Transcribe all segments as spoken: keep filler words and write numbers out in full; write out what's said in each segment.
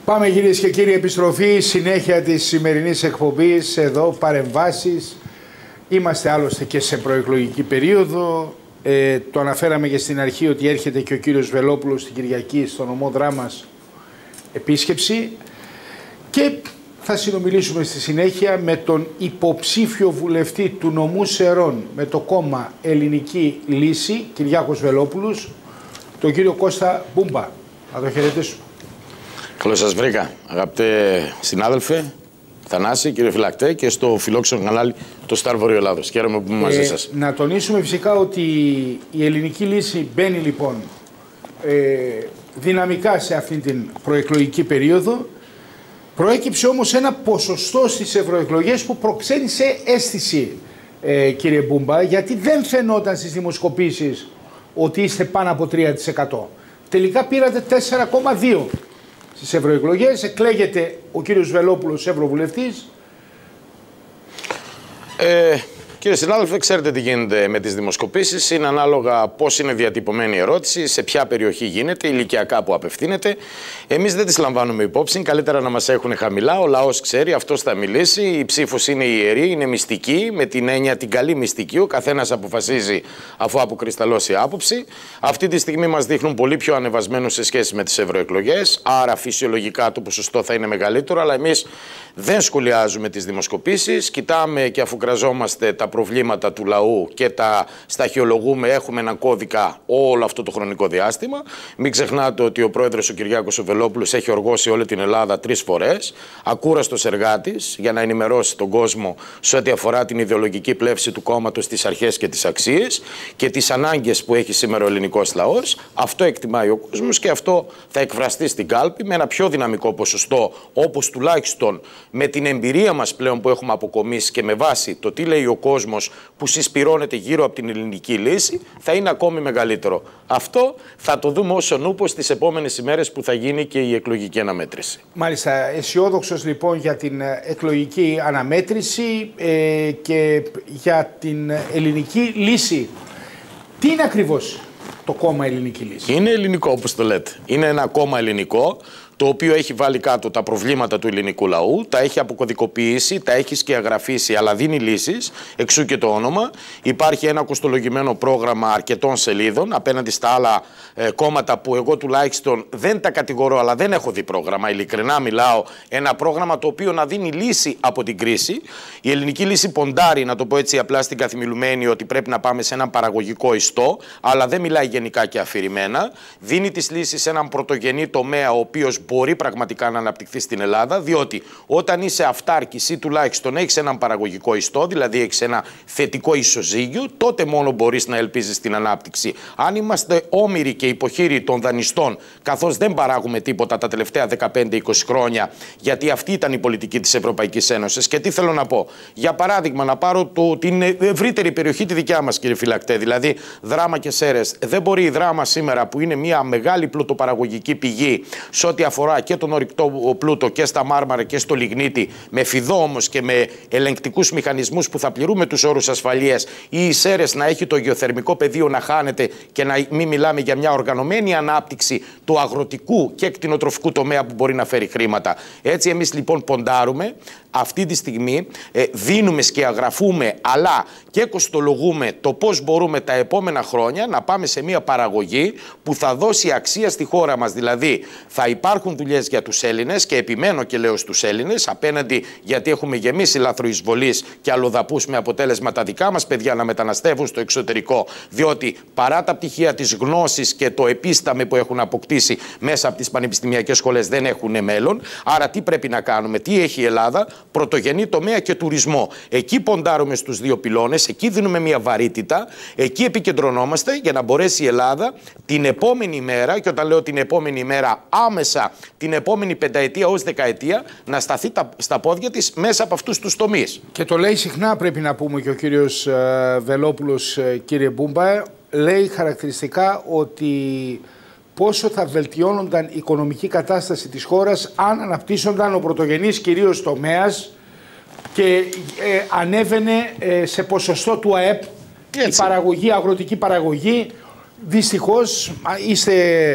Πάμε κυρίες και κύριοι, επιστροφή, συνέχεια της σημερινής εκπομπής, εδώ παρεμβάσεις. Είμαστε άλλωστε και σε προεκλογική περίοδο. Ε, το αναφέραμε και στην αρχή ότι έρχεται και ο κύριος Βελόπουλος την Κυριακή στο νομό Δράμας επίσκεψη. Και θα συνομιλήσουμε στη συνέχεια με τον υποψήφιο βουλευτή του νομού Σερών με το κόμμα Ελληνική Λύση, Κυριάκος Βελόπουλος, τον κύριο Κώστα Μπούμπα. Να το χαιρετήσουμε. Καλώς σας βρήκα, αγαπητέ συνάδελφε, Θανάση, κύριε Φυλακτέ, και στο φιλόξενο κανάλι το Σταρ Βορειοελλάδος. Χαίρομαι που είμαι μαζί σας. Να τονίσουμε φυσικά ότι η Ελληνική Λύση μπαίνει λοιπόν ε, δυναμικά σε αυτή την προεκλογική περίοδο. Προέκυψε όμως ένα ποσοστό στις ευρωεκλογές που προξένησε αίσθηση, ε, κύριε Μπούμπα, γιατί δεν φαινόταν στις δημοσκοπήσεις ότι είστε πάνω από τρία τοις εκατό. Τελικά πήρατε τέσσερα κόμμα δύο τοις εκατό. Στις ευρωεκλογές εκλέγεται ο κύριος Βελόπουλος ευρωβουλευτής. Ε, κύριε συνάδελφε, ξέρετε τι γίνεται με τις δημοσκοπήσεις. Είναι ανάλογα πώς είναι διατυπωμένη η ερώτηση, σε ποια περιοχή γίνεται, ηλικιακά που απευθύνεται. Εμείς δεν τις λαμβάνουμε υπόψη. Καλύτερα να μας έχουν χαμηλά. Ο λαός ξέρει, αυτός θα μιλήσει. Η ψήφος είναι ιερή, είναι μυστική, με την έννοια την καλή μυστική. Ο καθένας αποφασίζει αφού αποκρισταλώσει άποψη. Αυτή τη στιγμή μας δείχνουν πολύ πιο ανεβασμένους σε σχέση με τις ευρωεκλογές. Άρα φυσιολογικά το ποσοστό θα είναι μεγαλύτερο. Αλλά εμείς δεν σχολιάζουμε τις δημοσκοπήσεις. Κοιτάμε και αφουγκραζόμαστε τα προβλήματα του λαού και τα σταχυολογούμε. Έχουμε έναν κώδικα όλο αυτό το χρονικό διάστημα. Μην ξεχνάτε ότι ο πρόεδρος ο Κυριάκος ο Βελόπουλος έχει οργώσει όλη την Ελλάδα τρεις φορές. Ακούραστος εργάτης για να ενημερώσει τον κόσμο σε ό,τι αφορά την ιδεολογική πλεύση του κόμματος, τις αρχές και τις αξίες και τις ανάγκες που έχει σήμερα ο ελληνικός λαός. Αυτό εκτιμάει ο κόσμος και αυτό θα εκφραστεί στην κάλπη με ένα πιο δυναμικό ποσοστό, όπως τουλάχιστον με την εμπειρία μας πλέον που έχουμε αποκομίσει και με βάση το τι λέει ο κόσμος που συσπυρώνεται γύρω από την Ελληνική Λύση, θα είναι ακόμη μεγαλύτερο. Αυτό θα το δούμε ως ονούπος τις επόμενες ημέρες που θα γίνει και η εκλογική αναμέτρηση. Μάλιστα, αισιόδοξος λοιπόν για την εκλογική αναμέτρηση ε, και για την Ελληνική Λύση. Τι είναι ακριβώς το κόμμα Ελληνική Λύση? Είναι ελληνικό, όπως το λέτε. Είναι ένα κόμμα ελληνικό, το οποίο έχει βάλει κάτω τα προβλήματα του ελληνικού λαού, τα έχει αποκωδικοποιήσει, τα έχει σκιαγραφίσει, αλλά δίνει λύσεις, εξού και το όνομα. Υπάρχει ένα κοστολογημένο πρόγραμμα αρκετών σελίδων απέναντι στα άλλα ε, κόμματα που εγώ τουλάχιστον δεν τα κατηγορώ, αλλά δεν έχω δει πρόγραμμα. Ειλικρινά μιλάω, ένα πρόγραμμα το οποίο να δίνει λύση από την κρίση. Η Ελληνική Λύση ποντάρει, να το πω έτσι απλά στην καθημιλουμένη, ότι πρέπει να πάμε σε έναν παραγωγικό ιστό, αλλά δεν μιλάει γενικά και αφηρημένα. Δίνει τις λύσεις σε έναν πρωτογενή τομέα, ο οποίος μπορεί πραγματικά να αναπτυχθεί στην Ελλάδα, διότι όταν είσαι αυτάρκης ή τουλάχιστον έχεις έναν παραγωγικό ιστό, δηλαδή έχεις ένα θετικό ισοζύγιο, τότε μόνο μπορείς να ελπίζεις την ανάπτυξη. Αν είμαστε όμοιροι και υποχείροι των δανειστών, καθώς δεν παράγουμε τίποτα τα τελευταία δεκαπέντε είκοσι χρόνια, γιατί αυτή ήταν η πολιτική της Ευρωπαϊκής Ένωσης. Και τι θέλω να πω? Για παράδειγμα, να πάρω το, την ευρύτερη περιοχή τη δικιά μας, κύριε Φυλακτέ, δηλαδή Δράμα και Σέρρες. Δεν μπορεί η Δράμα σήμερα, που είναι μια μεγάλη πλουτοπαραγωγική πηγή σε ό,τι αφορά και τον ορυκτό πλούτο και στα Μάρμαρα και στο Λιγνίτη, με φιδό όμως και με ελεγκτικούς μηχανισμούς που θα πληρούμε τους όρους ασφαλείας, ή η Σέρρες να έχει το γεωθερμικό πεδίο να χάνεται και να μην μιλάμε για μια οργανωμένη ανάπτυξη του αγροτικού και κτηνοτροφικού τομέα που μπορεί να φέρει χρήματα. Έτσι εμείς λοιπόν ποντάρουμε αυτή τη στιγμή, ε, δίνουμε, σκιαγραφούμε, αλλά και κοστολογούμε το πώς μπορούμε τα επόμενα χρόνια να πάμε σε μια παραγωγή που θα δώσει αξία στη χώρα μας. Δηλαδή θα υπάρχουν δουλειές για τους Έλληνες, και επιμένω και λέω στους Έλληνες, απέναντι, γιατί έχουμε γεμίσει λαθροεισβολείς και αλλοδαπούς, με αποτέλεσμα τα δικά μας παιδιά να μεταναστεύουν στο εξωτερικό, διότι παρά τα πτυχία της γνώσης και το επίσταμε που έχουν αποκτήσει μέσα από τις πανεπιστημιακές σχολές δεν έχουν μέλλον. Άρα τι πρέπει να κάνουμε? Τι έχει η Ελλάδα? Πρωτογενή τομέα και τουρισμό. Εκεί ποντάρουμε στους δύο πυλώνες, εκεί δίνουμε μια βαρύτητα, εκεί επικεντρωνόμαστε για να μπορέσει η Ελλάδα την επόμενη μέρα, και όταν λέω την επόμενη μέρα, άμεσα την επόμενη πενταετία ως δεκαετία, να σταθεί τα, στα πόδια της μέσα από αυτούς τους τομείς. Και το λέει συχνά, πρέπει να πούμε, και ο κύριος ε, Βελόπουλος, ε, κύριε Μπούμπα, λέει χαρακτηριστικά ότι πόσο θα βελτιώνονταν η οικονομική κατάσταση της χώρας αν αναπτύσσονταν ο πρωτογενής κυρίως τομέας και ε, ανέβαινε ε, σε ποσοστό του ΑΕΠ η παραγωγή, αγροτική παραγωγή. Δυστυχώς είστε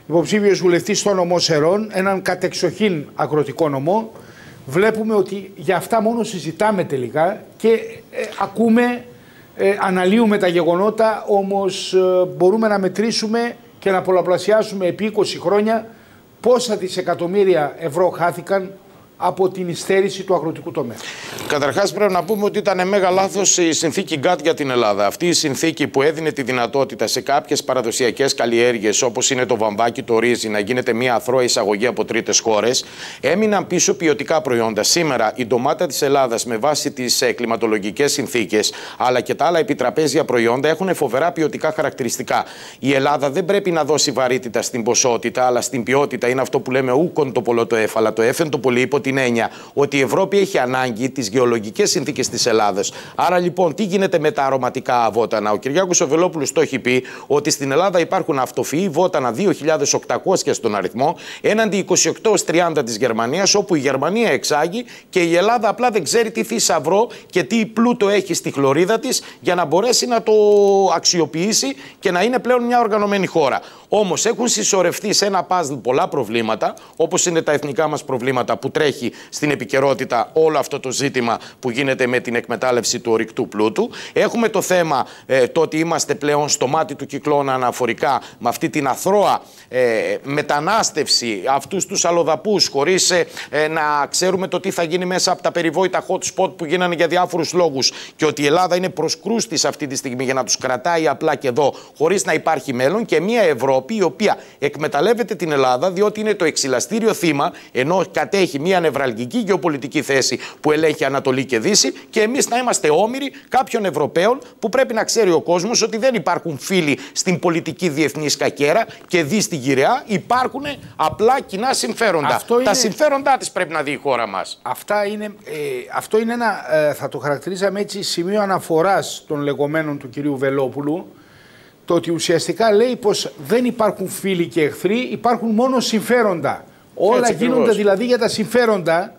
υποψήφιος βουλευτής στο νομό Σερών, έναν κατεξοχήν αγροτικό νομό. Βλέπουμε ότι για αυτά μόνο συζητάμε τελικά και ε, ακούμε, ε, αναλύουμε τα γεγονότα, όμως ε, μπορούμε να μετρήσουμε και να πολλαπλασιάσουμε επί είκοσι χρόνια πόσα δισεκατομμύρια ευρώ χάθηκαν από την υστέρηση του αγροτικού τομέα. Καταρχάς πρέπει να πούμε ότι ήταν μέγα λάθος η συνθήκη γκάτ για την Ελλάδα. Αυτή η συνθήκη που έδινε τη δυνατότητα σε κάποιες παραδοσιακές καλλιέργειες όπως είναι το βαμβάκι, το ρύζι, να γίνεται μια αθρώα εισαγωγή από τρίτες χώρες, έμειναν πίσω ποιοτικά προϊόντα. Σήμερα η ντομάτα της Ελλάδας με βάση τις κλιματολογικές συνθήκες αλλά και τα άλλα επιτραπέζια προϊόντα έχουν φοβερά ποιοτικά χαρακτηριστικά. Η Ελλάδα δεν πρέπει να δώσει βαρύτητα στην ποσότητα αλλά στην ποιότητα. Είναι αυτό που λέμε ούκον το πολλό το εφ, αλλά το έφεν το πολύ υπό την έννοια ότι η Ευρώπη έχει ανάγκη τις γεωλογικές συνθήκες της Ελλάδας. Άρα λοιπόν, τι γίνεται με τα αρωματικά βότανα? Ο Κυριάκος ο Βελόπουλος το έχει πει ότι στην Ελλάδα υπάρχουν αυτοφυή βότανα δύο χιλιάδες οκτακόσια στον αριθμό, έναντι είκοσι οκτώ έως τριάντα της Γερμανίας, όπου η Γερμανία εξάγει και η Ελλάδα απλά δεν ξέρει τι θησαυρό και τι πλούτο έχει στη χλωρίδα της για να μπορέσει να το αξιοποιήσει και να είναι πλέον μια οργανωμένη χώρα. Όμως έχουν συσσωρευτεί σε ένα παζλ πολλά προβλήματα, όπως είναι τα εθνικά μας προβλήματα που τρέχει στην επικαιρότητα όλο αυτό το ζήτημα που γίνεται με την εκμετάλλευση του ορυκτού πλούτου. Έχουμε το θέμα ε, το ότι είμαστε πλέον στο μάτι του κυκλώνα αναφορικά με αυτή την αθρώα ε, μετανάστευση, αυτούς τους αλλοδαπούς, χωρίς ε, ε, να ξέρουμε το τι θα γίνει μέσα από τα περιβόητα hot spot που γίνανε για διάφορους λόγους και ότι η Ελλάδα είναι προσκρούστης αυτή τη στιγμή για να τους κρατάει απλά και εδώ χωρίς να υπάρχει μέλλον, και μια Ευρώπη η οποία εκμεταλλεύεται την Ελλάδα διότι είναι το εξυλαστήριο θύμα, ενώ κατέχει μια νευραλγική γεωπολιτική θέση που ελέγχει Ανατολή και Δύση, και εμείς να είμαστε όμηροι κάποιων Ευρωπαίων που πρέπει να ξέρει ο κόσμος ότι δεν υπάρχουν φίλοι στην πολιτική διεθνή σκακέρα και δι στην γυραιά, υπάρχουν απλά κοινά συμφέροντα. Αυτό είναι... Τα συμφέροντά της πρέπει να δει η χώρα μας. Αυτά είναι, ε, αυτό είναι ένα, ε, θα το χαρακτηρίζαμε έτσι, σημείο αναφοράς των λεγόμενων του κυρίου Βελόπουλου, το ότι ουσιαστικά λέει πως δεν υπάρχουν φίλοι και εχθροί, υπάρχουν μόνο συμφέροντα. Όλα έτσι γίνονται ακριβώς δηλαδή για τα συμφέροντα,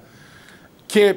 και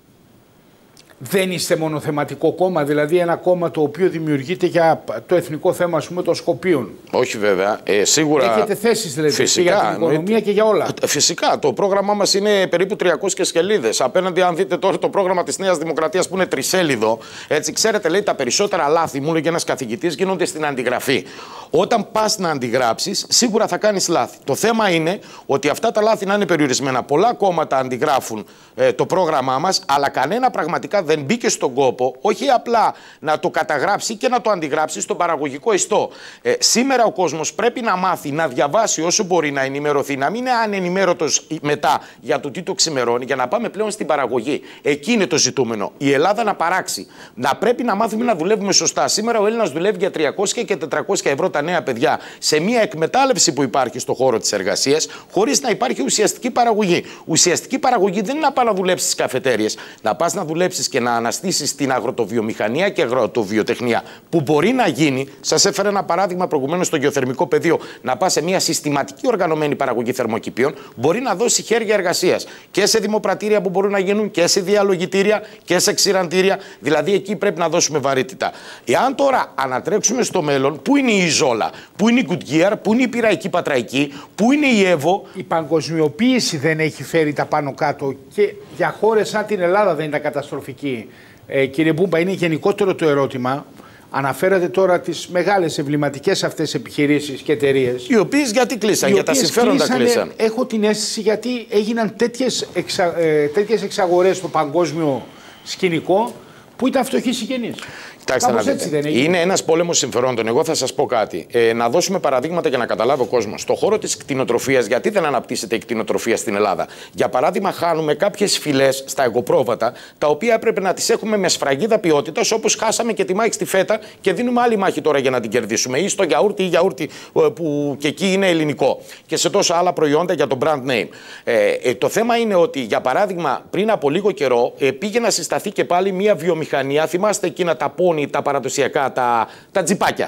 δεν είστε μονοθεματικό κόμμα, δηλαδή ένα κόμμα το οποίο δημιουργείται για το εθνικό θέμα, ας πούμε, των Σκοπίων. Όχι βέβαια, ε, σίγουρα. Έχετε θέσεις δηλαδή φυσικά, για την οικονομία νοήτε, και για όλα. Φυσικά, το πρόγραμμά μας είναι περίπου τριακόσιες σελίδες. Απέναντι, αν δείτε τώρα το πρόγραμμα της Νέας Δημοκρατίας που είναι τρισέλιδο, έτσι, ξέρετε, λέει τα περισσότερα λάθη, μου λέγει ένας καθηγητής, γίνονται στην αντιγραφή. Όταν πας να αντιγράψεις, σίγουρα θα κάνεις λάθη. Το θέμα είναι ότι αυτά τα λάθη να είναι περιορισμένα. Πολλά κόμματα αντιγράφουν ε, το πρόγραμμά μας, αλλά κανένα πραγματικά δεν μπήκε στον κόπο, όχι απλά να το καταγράψει και να το αντιγράψει στον παραγωγικό ιστό. Ε, σήμερα ο κόσμος πρέπει να μάθει, να διαβάσει όσο μπορεί, να ενημερωθεί, να μην είναι ανενημέρωτος μετά για το τι το ξημερώνει, για να πάμε πλέον στην παραγωγή. Εκεί είναι το ζητούμενο. Η Ελλάδα να παράξει. Να πρέπει να μάθουμε να δουλεύουμε σωστά. Σήμερα ο Έλληνας δουλεύει για τριακόσια και τετρακόσια ευρώ τα νέα παιδιά σε μια εκμετάλλευση που υπάρχει στον χώρο της εργασίας, χωρίς να υπάρχει ουσιαστική παραγωγή. Ουσιαστική παραγωγή δεν είναι να πας να δουλέψεις στις καφετέριες, να πας να δουλέψεις και να αναστήσεις την αγροτοβιομηχανία και αγροτοβιοτεχνία που μπορεί να γίνει. Σας έφερα ένα παράδειγμα προηγουμένως στο γεωθερμικό πεδίο. Να πας σε μια συστηματική οργανωμένη παραγωγή θερμοκηπίων, μπορεί να δώσει χέρια εργασίας και σε δημοπρατήρια που μπορούν να γίνουν και σε διαλογητήρια και σε ξηραντήρια. Δηλαδή εκεί πρέπει να δώσουμε βαρύτητα. Εάν τώρα ανατρέξουμε στο μέλλον, πού είναι η Ζόλα, πού είναι η Goodyear, πού είναι η Πειραϊκή Πατραϊκή, πού είναι η Εύω. Η παγκοσμιοποίηση δεν έχει φέρει τα πάνω κάτω, και για χώρες σαν την Ελλάδα δεν ήταν καταστροφική. Ε, κύριε Μπούμπα, είναι γενικότερο το ερώτημα. Αναφέρατε τώρα τις μεγάλες εμβληματικές αυτές επιχειρήσεις και εταιρείες. Οι οποίες γιατί κλείσαν, για τα συμφέροντα κλείσαν. Έχω την αίσθηση γιατί έγιναν τέτοιες, εξα, ε, τέτοιες εξαγορές στο παγκόσμιο σκηνικό που ήταν φτωχοί συγγενείς. Κοιτάξτε να δείτε. Είναι ένας πόλεμος συμφερόντων. Εγώ θα σας πω κάτι. Ε, να δώσουμε παραδείγματα για να καταλάβει ο κόσμος. Στον χώρο της κτηνοτροφίας, γιατί δεν αναπτύσσεται η κτηνοτροφία στην Ελλάδα? Για παράδειγμα, χάνουμε κάποιες φυλές στα εγωπρόβατα, τα οποία έπρεπε να τις έχουμε με σφραγίδα ποιότητας, όπως χάσαμε και τη μάχη στη φέτα και δίνουμε άλλη μάχη τώρα για να την κερδίσουμε. Ή στο γιαούρτι ή γιαούρτι που και εκεί είναι ελληνικό. Και σε τόσα άλλα προϊόντα για το brand name. Ε, ε, το θέμα είναι ότι, για παράδειγμα, πριν από λίγο καιρό ε, πήγε να συσταθεί και πάλι μια βιομηχανία. Θυμάστε εκείνα τα πόνι, τα παραδοσιακά, τα, τα τζιπάκια,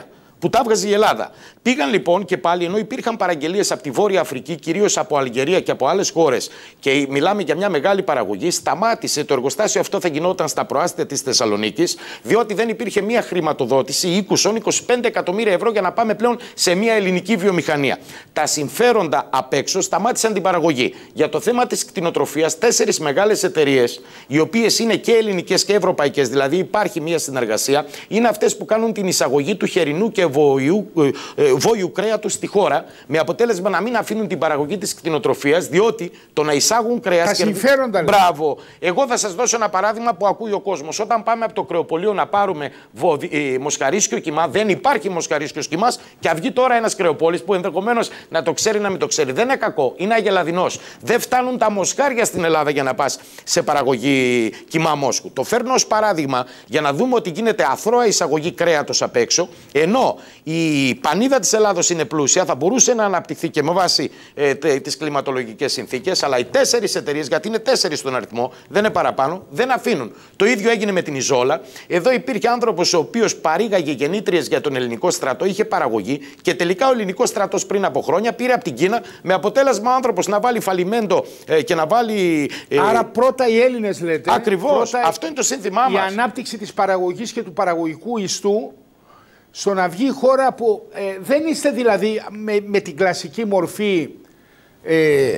που τα έβγαζε η Ελλάδα. Πήγαν λοιπόν και πάλι, ενώ υπήρχαν παραγγελίες από τη Βόρεια Αφρική, κυρίως από Αλγερία και από άλλες χώρες, και μιλάμε για μια μεγάλη παραγωγή, σταμάτησε το εργοστάσιο αυτό, θα γινόταν στα προάστια της Θεσσαλονίκης, διότι δεν υπήρχε μια χρηματοδότηση είκοσι με είκοσι πέντε εκατομμύρια ευρώ για να πάμε πλέον σε μια ελληνική βιομηχανία. Τα συμφέροντα απ' έξω σταμάτησαν την παραγωγή. Για το θέμα της κτηνοτροφίας, τέσσερις μεγάλες εταιρείες, οι οποίες είναι και ελληνικές και ευρωπαϊκές, δηλαδή υπάρχει μια συνεργασία, είναι αυτές που κάνουν την εισαγωγή του χερινού και βοηού, ε, βόηου κρέατος στη χώρα, με αποτέλεσμα να μην αφήνουν την παραγωγή της κτηνοτροφίας, διότι το να εισάγουν κρέας. Τα συμφέροντα. Και... Μπράβο. Εγώ θα σας δώσω ένα παράδειγμα που ακούει ο κόσμος. Όταν πάμε από το κρεοπωλείο να πάρουμε βοδι... ε, μοσχαρίσκιο κιμά, δεν υπάρχει μοσχαρίσκιος κιμάς και βγει τώρα ένας κρεοπόλης που ενδεχομένως να το ξέρει, να μην το ξέρει. Δεν είναι κακό, είναι αγελαδινός. Δεν φτάνουν τα μοσχάρια στην Ελλάδα για να πας σε παραγωγή κιμά μόσχου. Το φέρνω ως παράδειγμα για να δούμε ότι γίνεται αθρώα εισαγωγή κρέατος απ' έξω, ενώ η πανίδα της Ελλάδος είναι πλούσια, θα μπορούσε να αναπτυχθεί και με βάση ε, τις κλιματολογικές συνθήκες, αλλά οι τέσσερις εταιρείες, γιατί είναι τέσσερις στον αριθμό, δεν είναι παραπάνω, δεν αφήνουν. Το ίδιο έγινε με την Ιζόλα. Εδώ υπήρχε άνθρωπος ο οποίος παρήγαγε γεννήτριες για τον ελληνικό στρατό, είχε παραγωγή και τελικά ο ελληνικός στρατός πριν από χρόνια πήρε από την Κίνα, με αποτέλεσμα ο άνθρωπος να βάλει φαλιμέντο ε, και να βάλει. Ε, Άρα πρώτα οι Έλληνες λέτε. Ακριβώς. Πρώτα αυτό είναι το σύνθημά η μας. Η ανάπτυξη της παραγωγής και του παραγωγικού ιστού στο να βγει η χώρα που ε, δεν είστε δηλαδή με, με την κλασική μορφή ε, ε,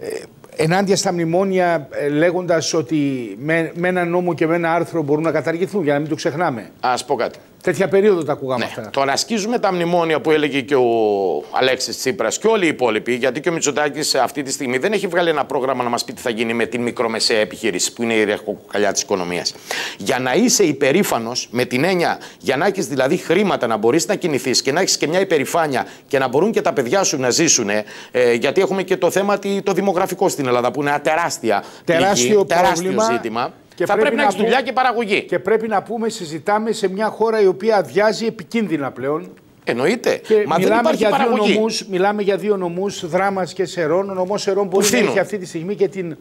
ενάντια στα μνημόνια ε, λέγοντας ότι με, με ένα νόμο και με ένα άρθρο μπορούν να καταργηθούν, για να μην το ξεχνάμε. Ας πω κάτι. Τέτοια περίοδο τα ακούγαμε Ναι. αυτά. Τώρα ασκίζουμε τα μνημόνια που έλεγε και ο Αλέξης Τσίπρας και όλοι οι υπόλοιποι, γιατί και ο Μητσοτάκης αυτή τη στιγμή δεν έχει βγάλει ένα πρόγραμμα να μας πει τι θα γίνει με την μικρομεσαία επιχείρηση, που είναι η ραχοκοκαλιά της οικονομίας. Για να είσαι υπερήφανος, με την έννοια, για να έχεις δηλαδή χρήματα να μπορείς να κινηθείς και να έχεις και μια υπερηφάνεια και να μπορούν και τα παιδιά σου να ζήσουν, ε, γιατί έχουμε και το θέμα το δημογραφικό στην Ελλάδα, που είναι ένα τεράστια τεράστιο, πληγή, τεράστιο ζήτημα. Και θα πρέπει να έχει δουλειά και παραγωγή. Και πρέπει να πούμε, συζητάμε σε μια χώρα η οποία αδειάζει επικίνδυνα πλέον. Εννοείται. Και Μα μιλάμε δεν υπάρχει για παραγωγή. Δύο νομούς, μιλάμε για δύο νομούς, Δράμας και Σερών. Ο νομός Σερών μπορεί να έχει αυτή τη στιγμή και την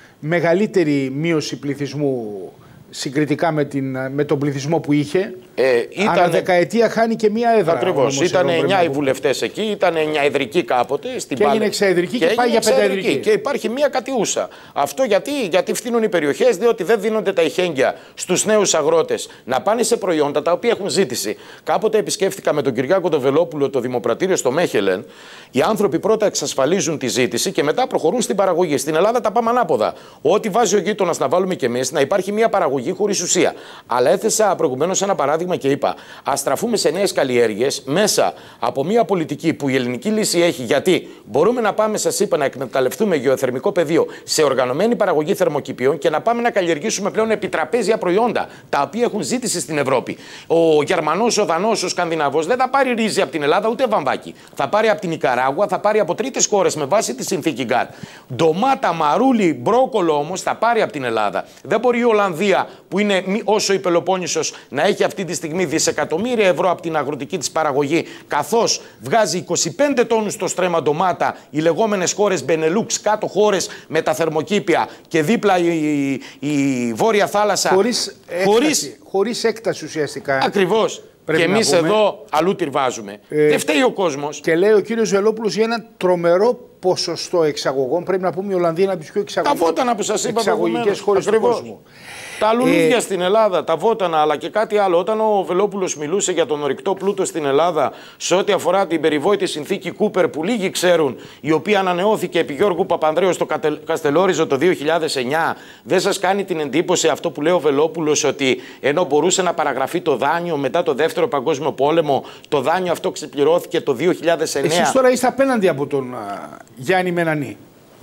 μεγαλύτερη μείωση πληθυσμού συγκριτικά με, την, με τον πληθυσμό που είχε. Ε, ήταν... Ανά δεκαετία χάνει και μία έδρα. Ακριβώς. Ήταν εννιά οι βουλευτές εκεί, ήταν εννιά εδρική κάποτε. Στην και έγινε εξαεδρική και, και πάει για πενταεδρική. Και υπάρχει μία κατιούσα. Αυτό γιατί, γιατί φθήνουν οι περιοχές, διότι δεν δίνονται τα ειχέγγυα στους νέους αγρότες να πάνε σε προϊόντα τα οποία έχουν ζήτηση. Κάποτε επισκέφτηκα με τον Κυριάκο τον Βελόπουλο το δημοπρατήριο στο Μέχελεν. Οι άνθρωποι πρώτα εξασφαλίζουν τη ζήτηση και μετά προχωρούν στην παραγωγή. Στην Ελλάδα τα πάμε ανάποδα. Ό,τι βάζει ο γείτονας να βάλουμε κι εμείς, να υπάρχει μία παραγωγή χωρίς ουσία. Αλλά έθεσα προηγουμένως ένα παράδειγμα και είπα: ας στραφούμε σε νέες καλλιέργειες μέσα από μια πολιτική που η ελληνική λύση έχει. Γιατί μπορούμε να πάμε, σας είπα, να εκμεταλλευτούμε γεωθερμικό πεδίο σε οργανωμένη παραγωγή θερμοκηπίων και να πάμε να καλλιεργήσουμε πλέον επιτραπέζια προϊόντα τα οποία έχουν ζήτηση στην Ευρώπη. Ο Γερμανός, ο Δανός, ο Σκανδιναβός δεν θα πάρει ρύζι από την Ελλάδα ούτε βαμβάκι. Θα πάρει από την Νικαράγουα, θα πάρει από τρίτες χώρες με βάση τη συνθήκη γκάτ. Ντομάτα, μαρούλι, μπρόκολο όμως θα πάρει από την Ελλάδα. Δεν μπορεί η Ολλανδία, που είναι όσο η Πελοπόννησος, να έχει αυτή τη στιγμή δισεκατομμύρια ευρώ από την αγροτική της παραγωγή, καθώς βγάζει είκοσι πέντε τόνους το στρέμμα ντομάτα, οι λεγόμενες χώρες Μπενελούξ, κάτω χώρες με τα θερμοκήπια και δίπλα η, η, η Βόρεια Θάλασσα. Χωρίς έκταση, χωρίς... χωρίς έκταση ουσιαστικά. Ακριβώς. Και εμείς εδώ αλλού τυρβάζουμε. Ε, Δεν φταίει ο κόσμος. Και λέει ο κύριος Βελόπουλος για ένα τρομερό ποσοστό εξαγωγών. Πρέπει να πούμε η Ολλανδία είναι από τις πιο εξαγωγικές, τα βότανα που σας είπα εξαγωγικές χώρες του κόσμου. Τα λουλούδια ε... στην Ελλάδα, τα βότανα, αλλά και κάτι άλλο. Όταν ο Βελόπουλος μιλούσε για τον ορυκτό πλούτο στην Ελλάδα, σε ό,τι αφορά την περιβόητη συνθήκη Κούπερ, που λίγοι ξέρουν, η οποία ανανεώθηκε επί Γιώργου Παπανδρέου στο Καστελόριζο το δύο χιλιάδες εννιά, δεν σας κάνει την εντύπωση αυτό που λέει ο Βελόπουλος, ότι ενώ μπορούσε να παραγραφεί το δάνειο μετά το Δεύτερο Παγκόσμιο Πόλεμο, το δάνειο αυτό ξεπληρώθηκε το δύο χιλιάδες εννιά. Εσείς τώρα είστε απέναντι από τον α, Γιάννη Μενανή.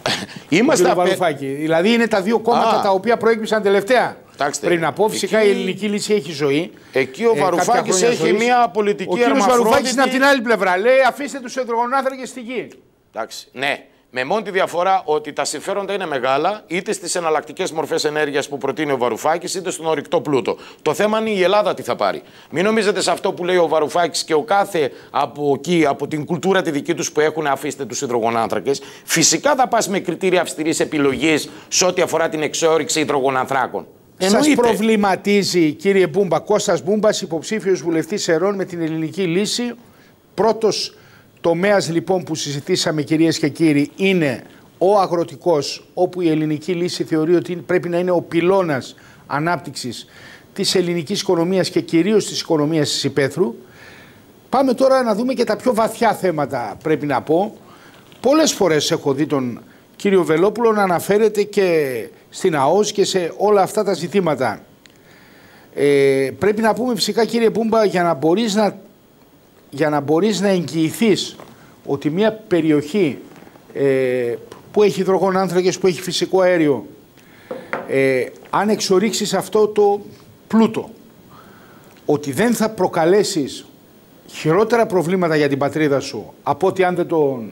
Είμαστε απέ... Δηλαδή είναι τα δύο κόμματα Α. τα οποία προέκυψαν τελευταία. Τάξτε, πριν από φυσικά εκεί... η ελληνική λύση έχει ζωή. Εκεί ο Βαρουφάκης ε, έχει ζωής. Μια πολιτική αρμαφρόντιτη. Ο κ. Βαρουφάκης είναι από την άλλη πλευρά. Λέει αφήστε τους υδρογονάνθρακες στη γη. Εντάξει, ναι. Με μόνη τη διαφορά ότι τα συμφέροντα είναι μεγάλα, είτε στις εναλλακτικές μορφές ενέργειας που προτείνει ο Βαρουφάκης, είτε στον ορυκτό πλούτο. Το θέμα είναι η Ελλάδα τι θα πάρει. Μην νομίζετε σε αυτό που λέει ο Βαρουφάκης και ο κάθε από εκεί, από την κουλτούρα τη δική τους που έχουν, αφήστε τους υδρογονάνθρακες. Φυσικά θα πας με κριτήρια αυστηρής επιλογής σε ό,τι αφορά την εξόρυξη υδρογονανθράκων. Σας προβληματίζει, κύριε Μπούμπα, Κώστας Μπούμπας, υποψήφιος βουλευτής Ερών με την ελληνική λύση? Πρώτος τομέας λοιπόν που συζητήσαμε, κυρίες και κύριοι, είναι ο αγροτικός, όπου η ελληνική λύση θεωρεί ότι πρέπει να είναι ο πυλώνας ανάπτυξης της ελληνικής οικονομίας και κυρίως της οικονομίας της υπαίθρου. Πάμε τώρα να δούμε και τα πιο βαθιά θέματα, πρέπει να πω. Πολλές φορές έχω δει τον κύριο Βελόπουλο να αναφέρεται και στην ΑΟΣ και σε όλα αυτά τα ζητήματα. Ε, πρέπει να πούμε φυσικά, κύριε Μπούμπα, για να μπορείς να, για να, μπορείς να εγγυηθείς ότι μια περιοχή ε, που έχει υδρογονάνθρακες, που έχει φυσικό αέριο, ε, αν εξορίξεις αυτό το πλούτο, ότι δεν θα προκαλέσεις χειρότερα προβλήματα για την πατρίδα σου από ότι αν δεν τον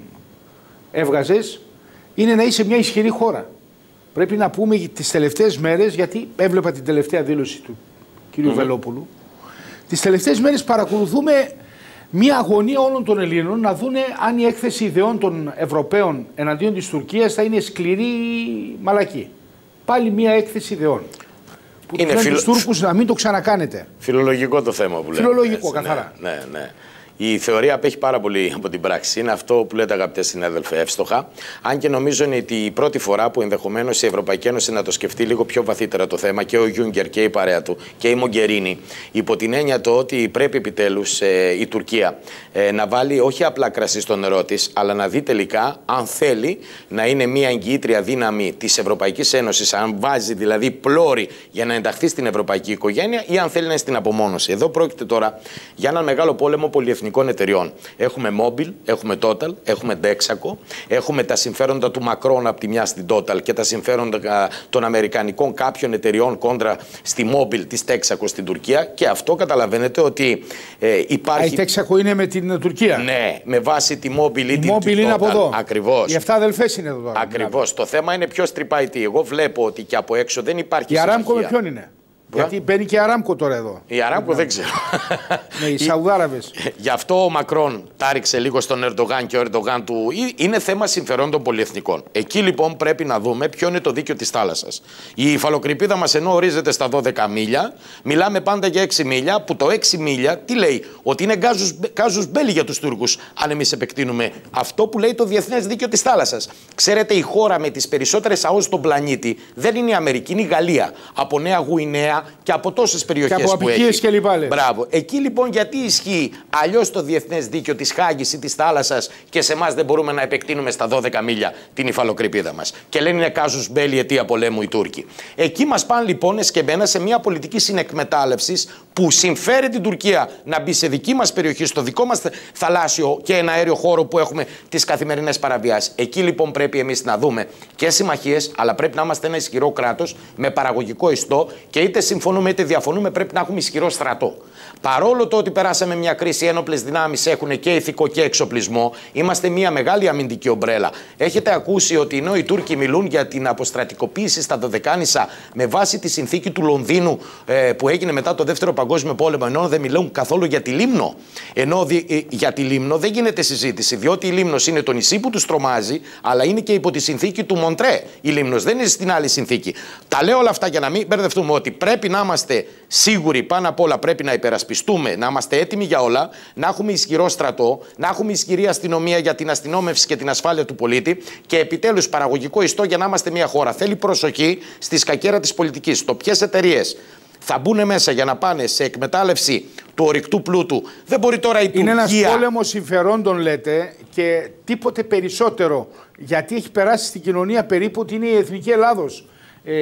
έβγαζες, είναι να είσαι μια ισχυρή χώρα. Πρέπει να πούμε τις τελευταίες μέρες, γιατί έβλεπα την τελευταία δήλωση του κ. Mm-hmm. Βελόπουλου, τις τελευταίες μέρες παρακολουθούμε μια αγωνία όλων των Ελλήνων να δούνε αν η έκθεση ιδεών των Ευρωπαίων εναντίον της Τουρκίας θα είναι σκληρή ή μαλακή. Πάλι μια έκθεση ιδεών. Που είναι φιλο... τους Τούρκους να μην το ξανακάνετε. Φιλολογικό το θέμα που λέμε. Φιλολογικό, έτσι, καθαρά. Ναι, ναι, ναι. Η θεωρία απέχει πάρα πολύ από την πράξη. Είναι αυτό που λέτε, αγαπητέ συνάδελφε, εύστοχα. Αν και νομίζω είναι ότι η πρώτη φορά που ενδεχομένως η Ευρωπαϊκή Ένωση να το σκεφτεί λίγο πιο βαθύτερα το θέμα, και ο Γιούγκερ και η παρέα του και η Μογκερίνη, υπό την έννοια το ότι πρέπει επιτέλους ε, η Τουρκία ε, να βάλει όχι απλά κρασί στο νερό της, αλλά να δει τελικά αν θέλει να είναι μια εγγυήτρια δύναμη της Ευρωπαϊκής Ένωσης, αν βάζει δηλαδή πλώρη για να ενταχθεί στην ευρωπαϊκή οικογένεια, ή αν θέλει να είναι στην απομόνωση. Εδώ πρόκειται τώρα για έναν μεγάλο πόλεμο πολυεθνικών εταιριών. Έχουμε Mobil, έχουμε Total, έχουμε Texaco, έχουμε τα συμφέροντα του Μακρόν από τη μια στην Total και τα συμφέροντα των αμερικανικών κάποιων εταιριών κόντρα στη Mobil της Texaco στην Τουρκία, και αυτό καταλαβαίνετε ότι ε, υπάρχει... Α, η Texaco είναι με την Τουρκία. Ναι, με βάση τη Mobil ή την Mobil είναι από εδώ. Ακριβώς. Οι εφτά αδελφές είναι εδώ τώρα. Ακριβώς. Το θέμα είναι ποιος τρυπάει τι. Εγώ βλέπω ότι και από έξω δεν υπάρχει η Αράμκο με ποιον είναι? Γιατί μπαίνει και η Αράμκο τώρα εδώ. Η Αράμκο δεν ξέρω. Ναι, οι Σαουδάραβες. Γι' αυτό ο Μακρόν τάριξε λίγο στον Ερντογάν και ο Ερντογάν του. Είναι θέμα συμφερόντων πολυεθνικών. Εκεί λοιπόν πρέπει να δούμε ποιο είναι το δίκαιο της θάλασσας. Η υφαλοκρηπίδα μας, ενώ ορίζεται στα δώδεκα μίλια, μιλάμε πάντα για έξι μίλια, που το έξι μίλια τι λέει? Ότι είναι κάζους μπέλι για τους Τούρκους, αν εμείς επεκτείνουμε αυτό που λέει το διεθνές δίκαιο της θάλασσας. Ξέρετε, η χώρα με τις περισσότερες ΑΟΣ στον πλανήτη δεν είναι η Αμερική, είναι η Γαλλία. Από Νέα Γουινέα και από τόσες περιοχές και από που έχει. Και λοιπά, μπράβο. Εκεί λοιπόν γιατί ισχύει αλλιώς το διεθνές δίκαιο της Χάγης ή της θάλασσας και σε εμάς δεν μπορούμε να επεκτείνουμε στα δώδεκα μίλια την υφαλοκρηπίδα μας? Και λένε είναι κάζους μπέλι, αιτία πολέμου οι Τούρκοι. Εκεί μας πάνε λοιπόν εσκεμμένα σε μια πολιτική συνεκμετάλλευσης που συμφέρει την Τουρκία να μπει σε δική μας περιοχή, στο δικό μας θαλάσσιο και ένα αέριο χώρο που έχουμε τις καθημερινές παραβιάσεις. Εκεί λοιπόν πρέπει εμείς να δούμε και συμμαχίες, αλλά πρέπει να είμαστε ένα ισχυρό κράτος με παραγωγικό ιστό, και είτε συμφωνούμε είτε διαφωνούμε πρέπει να έχουμε ισχυρό στρατό. Παρόλο το ότι περάσαμε μια κρίση, ένοπλες δυνάμεις έχουν και ηθικό και εξοπλισμό, είμαστε μια μεγάλη αμυντική ομπρέλα. Έχετε ακούσει ότι ενώ οι Τούρκοι μιλούν για την αποστρατικοποίηση στα Δωδεκάνησα με βάση τη συνθήκη του Λονδίνου ε, που έγινε μετά το Δεύτερο Παγκόσμιο Πόλεμο, ενώ δεν μιλούν καθόλου για τη Λίμνο? Ενώ δι, ε, για τη Λίμνο δεν γίνεται συζήτηση, διότι η Λίμνος είναι το νησί που τους τρομάζει, αλλά είναι και υπό τη συνθήκη του Μοντρέ. Η Λίμνος δεν είναι στην άλλη συνθήκη. Τα λέω όλα αυτά για να μην μπερδευτούμε, ότι πρέπει να είμαστε σίγουροι, πάνω απ' όλα πρέπει να υπερασπιστούμε, να είμαστε έτοιμοι για όλα, να έχουμε ισχυρό στρατό, να έχουμε ισχυρή αστυνομία για την αστυνόμευση και την ασφάλεια του πολίτη, και επιτέλους παραγωγικό ιστό για να είμαστε μια χώρα. Θέλει προσοχή στη σκακέρα της πολιτικής. Το ποιες εταιρείες θα μπουν μέσα για να πάνε σε εκμετάλλευση του ορυκτού πλούτου. Δεν μπορεί τώρα η Τουρκία... Είναι ένας πόλεμος συμφερόντων, λέτε, και τίποτε περισσότερο. Γιατί έχει περάσει στην κοινωνία περίπου ότι είναι η Εθνική Ελλάδος ε,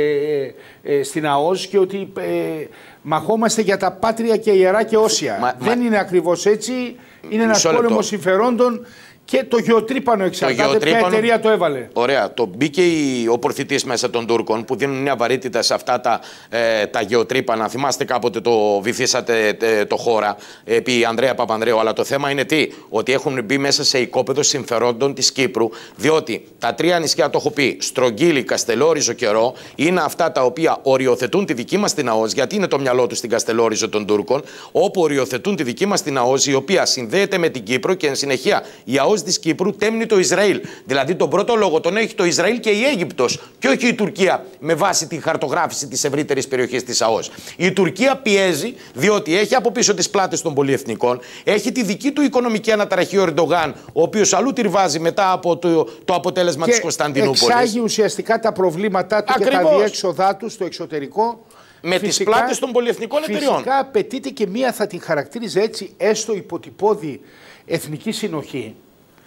ε, ε, στην ΑΟΣ, και ότι ε, μαχόμαστε για τα πάτρια και ιερά και όσια. Μα, Δεν μα... είναι ακριβώς έτσι. Είναι ένας πόλεμος συμφερόντων. Και το γεωτρύπανο εξαρτάται ποια εταιρεία το έβαλε. Ωραία. Το μπήκε ο πορθητής μέσα των Τούρκων που δίνουν μια βαρύτητα σε αυτά τα, ε, τα γεωτρύπανα. Θυμάστε κάποτε το βυθίσατε ε, το χώρα επί Ανδρέα Παπανδρέου. Αλλά το θέμα είναι τι? Ότι έχουν μπει μέσα σε οικόπεδο συμφερόντων της Κύπρου. Διότι τα τρία νησιά, το έχω πει, Στρογγύλη, Καστελόριζο, Κερό, είναι αυτά τα οποία οριοθετούν τη δική μας την ΑΟΣ, γιατί είναι το μυαλό του στην Καστελόριζο των Τούρκων, όπου οριοθετούν τη δική μας την ΑΟΣ, η οποία συνδέεται με την Κύπρο, και εν συνεχεία η ΑΟΣ λαός της Κύπρου τέμνει το Ισραήλ. Δηλαδή τον πρώτο λόγο τον έχει το Ισραήλ και η Αίγυπτος και όχι η Τουρκία με βάση τη χαρτογράφηση της ευρύτερης περιοχής της ΑΟΣ. Η Τουρκία πιέζει διότι έχει από πίσω τις πλάτες των πολυεθνικών, έχει τη δική του οικονομική αναταραχή ο Ερντογάν, ο οποίος αλλού τριβάζει μετά από το, το αποτέλεσμα και της Κωνσταντινούπολης. Εξάγει ουσιαστικά τα προβλήματά του. Ακριβώς. Και τα διέξοδά του στο εξωτερικό. Με φυσικά, τις πλάτες των πολυεθνικών εταιριών. Φυσικά απαιτείται και μία, θα την χαρακτήριζε έτσι, έστω υποτυπώδη εθνική συνοχή.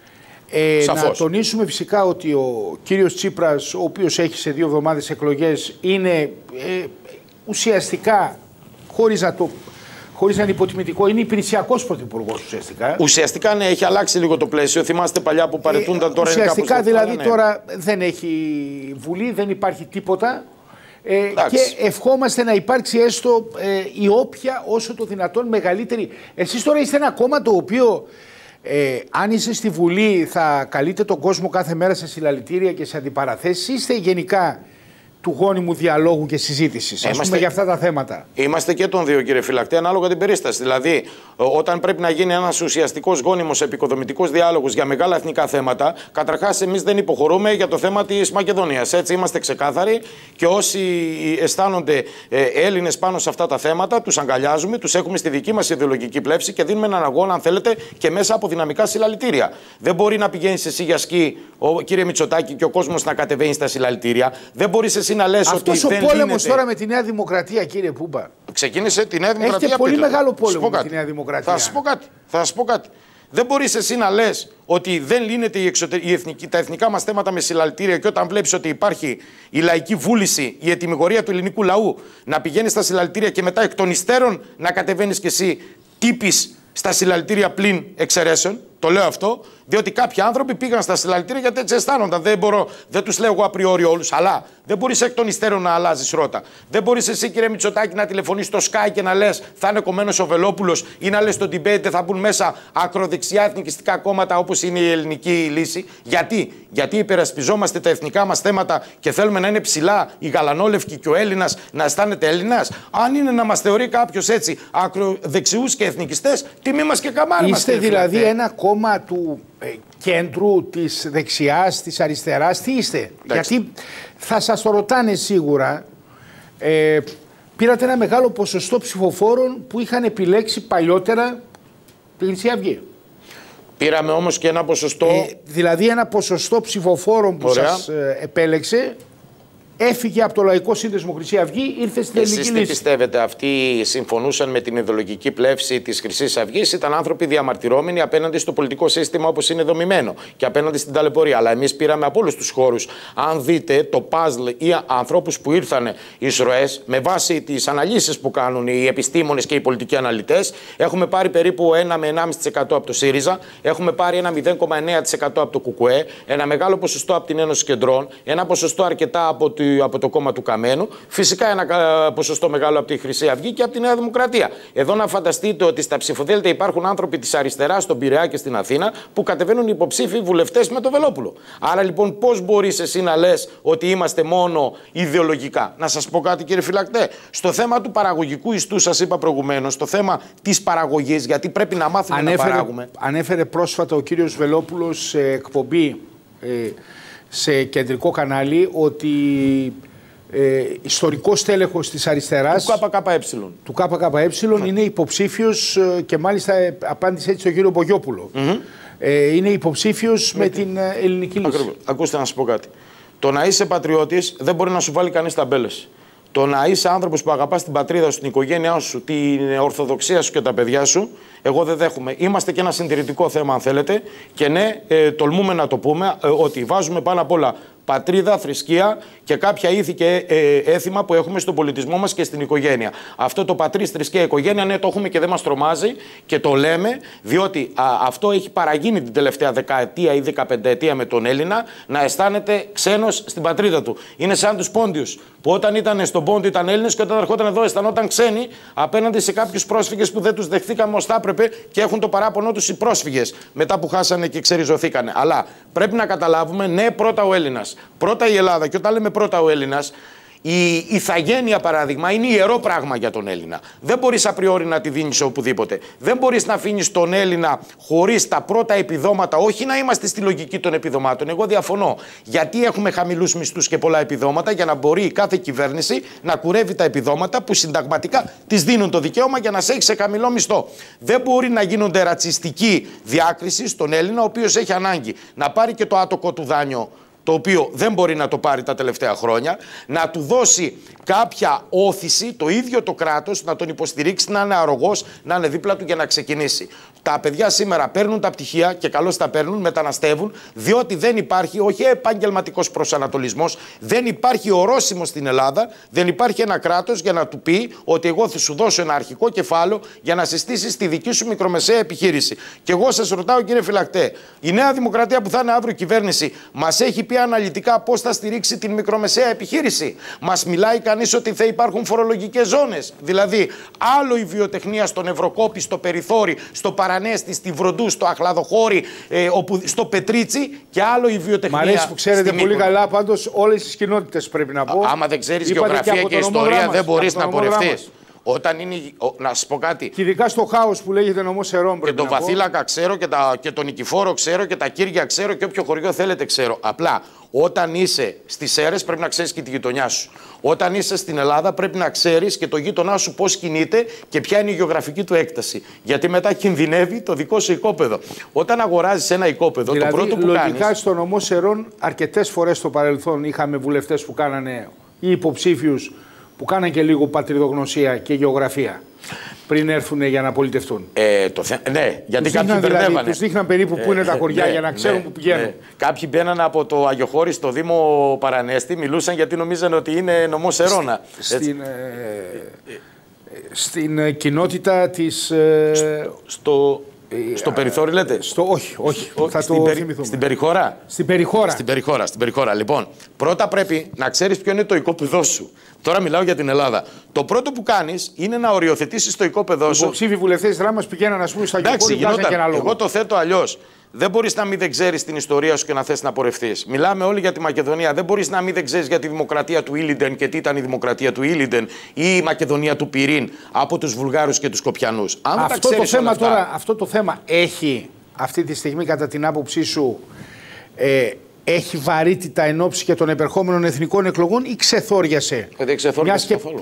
Ε, να τονίσουμε φυσικά ότι ο κύριος Τσίπρας, ο οποίος έχει σε δύο εβδομάδες εκλογές, είναι ε, ουσιαστικά, χωρίς να το... χωρίς να είναι υποτιμητικό, είναι υπηρεσιακός πρωθυπουργός ουσιαστικά. Ουσιαστικά ναι, έχει αλλάξει λίγο το πλαίσιο. Θυμάστε παλιά που παρετούνταν, τώρα είναι κάπως... Ουσιαστικά δηλαδή ναι. Τώρα δεν έχει βουλή, δεν υπάρχει τίποτα. Ε, και ευχόμαστε να υπάρξει έστω ε, η όποια όσο το δυνατόν μεγαλύτερη. Εσείς τώρα είστε ένα κόμμα το οποίο ε, αν είστε στη Βουλή θα καλείτε τον κόσμο κάθε μέρα σε συλλαλητήρια και σε αντιπαραθέσεις. Είστε γενικά του γόνιμου διαλόγου και συζήτησης, ας πούμε, για αυτά τα θέματα. Είμαστε και των δύο, κύριε Φυλακτή, ανάλογα την περίσταση. Δηλαδή, όταν πρέπει να γίνει ένας ουσιαστικός γόνιμος επικοδομητικός διάλογος για μεγάλα εθνικά θέματα, καταρχάς εμείς δεν υποχωρούμε για το θέμα της Μακεδονίας. Έτσι, είμαστε ξεκάθαροι και όσοι αισθάνονται ε, Έλληνες πάνω σε αυτά τα θέματα, τους αγκαλιάζουμε, τους έχουμε στη δική μας ιδεολογική πλεύση και δίνουμε έναν αγώνα, αν θέλετε, και μέσα από δυναμικά συλλαλητήρια. Δεν μπορεί να πηγαίνει εσύ για σκι, ο, κύριε Μητσοτάκη, και ο κόσμος να κατεβαίνει στα συλλαλητήρια. Δεν μπορεί εσύ να λες ότι αυτός ο δεν πόλεμος λύνεται. Τώρα με τη Νέα Δημοκρατία, κύριε Πούμπα. Ξεκίνησε τη Νέα Δημοκρατία. Έχετε πολύ πείτε. μεγάλο πόλεμο με τη Νέα Δημοκρατία. Θα σας πω κάτι. Θα σας πω κάτι. Δεν μπορείς εσύ να λες ότι δεν λύνεται η εξωτερ... η εθνική... τα εθνικά μας θέματα με συλλαλητήρια και όταν βλέπεις ότι υπάρχει η λαϊκή βούληση, η ετυμηγορία του ελληνικού λαού, να πηγαίνεις στα συλλαλητήρια και μετά εκ των υστέρων να κατεβαίνεις κι εσύ τύπης στα συλλαλητήρια πλην εξαιρέσεων. Το λέω αυτό, διότι κάποιοι άνθρωποι πήγαν στα συλλαλητήρια γιατί έτσι αισθάνονταν. Δεν, μπορώ, δεν τους λέω εγώ απριόρι όλους, αλλά δεν μπορείς εκ των υστέρων να αλλάζεις ρότα. Δεν μπορείς εσύ, κύριε Μητσοτάκη, να τηλεφωνείς στο Sky και να λες θα είναι κομμένος ο Βελόπουλος ή να λες στο debate θα μπουν μέσα ακροδεξιά εθνικιστικά κόμματα όπως είναι η ελληνική λύση. Γιατί, γιατί υπερασπιζόμαστε τα εθνικά μας θέματα και θέλουμε να είναι ψηλά η γαλανόλευκη και ο Έλληνας να αισθάνεται Έλληνας. Αν είναι να μας θεωρεί κάποιος έτσι ακροδεξιούς και εθνικιστές, τιμή μας και καμάρι μας. Είστε δηλαδή ένα κόμμα του ε, κέντρου, της δεξιάς, της αριστεράς, τι είστε? Εντάξει. Γιατί θα σας το ρωτάνε σίγουρα, ε, πήρατε ένα μεγάλο ποσοστό ψηφοφόρων που είχαν επιλέξει παλιότερα τη Χρυσή Αυγή. Πήραμε όμως και ένα ποσοστό... Ε, δηλαδή ένα ποσοστό ψηφοφόρων που Ωραία. σας ε, επέλεξε, έφυγε από το Λαϊκό Σύνδεσμο Χρυσή Αυγή, ήρθε στην ελληνική λύση. Εσείς τι πιστεύετε, αυτοί συμφωνούσαν με την ιδεολογική πλεύση της Χρυσής Αυγής, ήταν άνθρωποι διαμαρτυρόμενοι απέναντι στο πολιτικό σύστημα όπως είναι δομημένο και απέναντι στην ταλαιπωρία. Αλλά εμείς πήραμε από όλους τους χώρους. Αν δείτε το παζλ ή ανθρώπους που ήρθαν εις ροές, με βάση τις αναλύσεις που κάνουν οι επιστήμονες και οι πολιτικοί αναλυτές, έχουμε πάρει περίπου ένα με ενάμιση τοις εκατό από το ΣΥΡΙΖΑ, έχουμε πάρει ένα μηδέν κόμμα εννέα τοις εκατό από το ΚΚΕ, ένα μεγάλο ποσοστό από την Ένωση Κεντρών, ένα ποσοστό αρκετά από το από το κόμμα του Καμένου, φυσικά ένα ποσοστό μεγάλο από τη Χρυσή Αυγή και από τη Νέα Δημοκρατία. Εδώ να φανταστείτε ότι στα ψηφοδέλτια υπάρχουν άνθρωποι της αριστεράς στον Πειραιά και στην Αθήνα που κατεβαίνουν υποψήφοι βουλευτές με το Βελόπουλο. Άρα λοιπόν πώς μπορείς εσύ να λες ότι είμαστε μόνο ιδεολογικά? Να σας πω κάτι, κύριε Φυλακτέ. Στο θέμα του παραγωγικού ιστού, σας είπα προηγουμένως, στο θέμα της παραγωγής, γιατί πρέπει να μάθουμε ανέφερε, να παράγουμε. Ανέφερε πρόσφατα ο κύριος Βελόπουλος σε εκπομπή ε, σε κεντρικό κανάλι ότι ε, ιστορικός τέλεχος της αριστεράς του ΚΚΕ, του ΚΚΕ ναι. είναι υποψήφιος ε, και μάλιστα ε, απάντησε έτσι στον κύριο Μπογιόπουλο. Mm-hmm. ε, είναι υποψήφιος με, με την ε, ελληνική λύση. Ακριβώς. Ακούστε να σας πω κάτι. Το να είσαι πατριώτης δεν μπορεί να σου βάλει κανείς ταμπέλες. Το να είσαι άνθρωπος που αγαπάς την πατρίδα σου, την οικογένειά σου, την ορθοδοξία σου και τα παιδιά σου, εγώ δεν δέχομαι. Είμαστε και ένα συντηρητικό θέμα, αν θέλετε. Και ναι, ε, τολμούμε να το πούμε ε, ότι βάζουμε πάνω απ' όλα πατρίδα, θρησκεία και κάποια ήθη και ε, έθιμα που έχουμε στον πολιτισμό μας και στην οικογένεια. Αυτό το πατρίς, θρησκεία, οικογένεια, ναι, το έχουμε και δεν μας τρομάζει και το λέμε, διότι α, αυτό έχει παραγίνει την τελευταία δεκαετία ή δεκαπενταετία με τον Έλληνα να αισθάνεται ξένος στην πατρίδα του. Είναι σαν τους Πόντιους, που όταν ήταν στον Πόντιο ήταν Έλληνες και όταν ερχόταν εδώ αισθανόταν ξένοι απέναντι σε κάποιους πρόσφυγες που δεν τους δεχθήκαμε ως θα έπρεπε και έχουν το παράπονο τους οι πρόσφυγες μετά που χάσανε και ξεριζωθήκανε. Αλλά πρέπει να καταλάβουμε, ναι, πρώτα ο Έλληνας. Πρώτα η Ελλάδα. Και όταν λέμε πρώτα ο Έλληνας, Η ηθαγένεια, παράδειγμα, είναι ιερό πράγμα για τον Έλληνα. Δεν μπορείς απριόρι να τη δίνεις οπουδήποτε. Δεν μπορείς να αφήνεις τον Έλληνα χωρίς τα πρώτα επιδόματα, όχι να είμαστε στη λογική των επιδομάτων. Εγώ διαφωνώ. Γιατί έχουμε χαμηλούς μισθούς και πολλά επιδόματα, για να μπορεί η κάθε κυβέρνηση να κουρεύει τα επιδόματα που συνταγματικά της δίνουν το δικαίωμα για να σε έχει σε χαμηλό μισθό. Δεν μπορεί να γίνονται ρατσιστική διάκριση στον Έλληνα, ο οποίος έχει ανάγκη να πάρει και το άτοκο του δάνειο, το οποίο δεν μπορεί να το πάρει τα τελευταία χρόνια, να του δώσει κάποια όθηση, το ίδιο το κράτος, να τον υποστηρίξει, να είναι αρρωγός, να είναι δίπλα του για να ξεκινήσει. Τα παιδιά σήμερα παίρνουν τα πτυχία και καλώς τα παίρνουν, μεταναστεύουν, διότι δεν υπάρχει, όχι επαγγελματικός προσανατολισμός, δεν υπάρχει ορόσημο στην Ελλάδα, δεν υπάρχει ένα κράτος για να του πει ότι εγώ θα σου δώσω ένα αρχικό κεφάλαιο για να συστήσεις τη δική σου μικρομεσαία επιχείρηση. Και εγώ σας ρωτάω, κύριε Φυλακτέ, η Νέα Δημοκρατία που θα είναι αύριο κυβέρνηση μας έχει πει αναλυτικά πώς θα στηρίξει την μικρομεσαία επιχείρηση? Μας μιλάει κανείς ότι θα υπάρχουν φορολογικές ζώνες? Δηλαδή, άλλο η βιοτεχνία στον Ευρωκόπη, στο Περιθώρι, στο Παρανέστη, στη Βροντού, στο Αχλαδοχώρι, ε, όπου, στο Πετρίτσι, και άλλο η βιοτεχνία. Μ' αρέσει που ξέρετε πολύ καλά πάντως όλες τις κοινότητες, πρέπει να πω. Α, άμα δεν ξέρεις γεωγραφία και, και ιστορία, μας, δεν μπορείς να πορευτείς. Όταν είναι, να σας πω κάτι. Και ειδικά στο χάος που λέγεται νομός Ερών. Και τον Βαθύλακα ξέρω και, τα, και τον Νικηφόρο ξέρω και τα Κύρια ξέρω και όποιο χωριό θέλετε ξέρω. Απλά όταν είσαι στις Σέρρες πρέπει να ξέρεις και τη γειτονιά σου. Όταν είσαι στην Ελλάδα πρέπει να ξέρεις και το γείτονά σου πώς κινείται και ποια είναι η γεωγραφική του έκταση. Γιατί μετά κινδυνεύει το δικό σου οικόπεδο. Όταν αγοράζεις ένα οικόπεδο, δηλαδή, το πρώτο που λογικά κάνεις. Λογικά στο νομό Σερών αρκετές φορές στο παρελθόν είχαμε βουλευτές που κάνανε ή υποψήφιους που κάνανε και λίγο πατριδογνωσία και γεωγραφία πριν έρθουν για να πολιτευτούν. Ε, το θε... Ναι, γιατί τους κάποιοι δηλαδή, μπερδεύανε. Τους δείχναν περίπου που είναι ε, τα χωριά ναι, για να ξέρουν ναι, που πηγαίνουν. Ναι. Κάποιοι μπαίναν από το Αγιοχώρι στο Δήμο Παρανέστη, μιλούσαν γιατί νομίζαν ότι είναι νομός Ερώνα. Στην, ε, στην κοινότητα της... Ε, στο... Στο Περιθώρι λέτε? Στο, όχι, όχι. Ο, θα στην, το περι, στην Περιχώρα. Στην Περιχώρα. Στην Περιχώρα, στην Περιχώρα. Λοιπόν, πρώτα πρέπει να ξέρεις ποιο είναι το οικόπεδό σου. Τώρα μιλάω για την Ελλάδα. Το πρώτο που κάνεις είναι να οριοθετήσεις το οικόπεδό σου. Οι υποψήφοι βουλευτές της Δράμας πηγαίναν, ας πούμε, στα Αγιοχώρη και ένα λόγο. Εγώ το θέτω αλλιώς. Δεν μπορείς να μην δεν ξέρεις την ιστορία σου και να θες να πορευτείς. Μιλάμε όλοι για τη Μακεδονία. Δεν μπορείς να μην δεν ξέρεις για τη δημοκρατία του Ήλιντεν και τι ήταν η δημοκρατία του Ήλιντεν ή η Μακεδονία του Πυρήν από τους Βουλγάρους και τους Σκοπιανούς. Αν αυτό, τα το θέμα, αυτά... τώρα, αυτό το θέμα έχει αυτή τη στιγμή, κατά την άποψή σου, ε, έχει βαρύτητα εν ώψη και των επερχόμενων εθνικών εκλογών ή ξεθόριασε? Δεν ξεθόριασε καθόλου.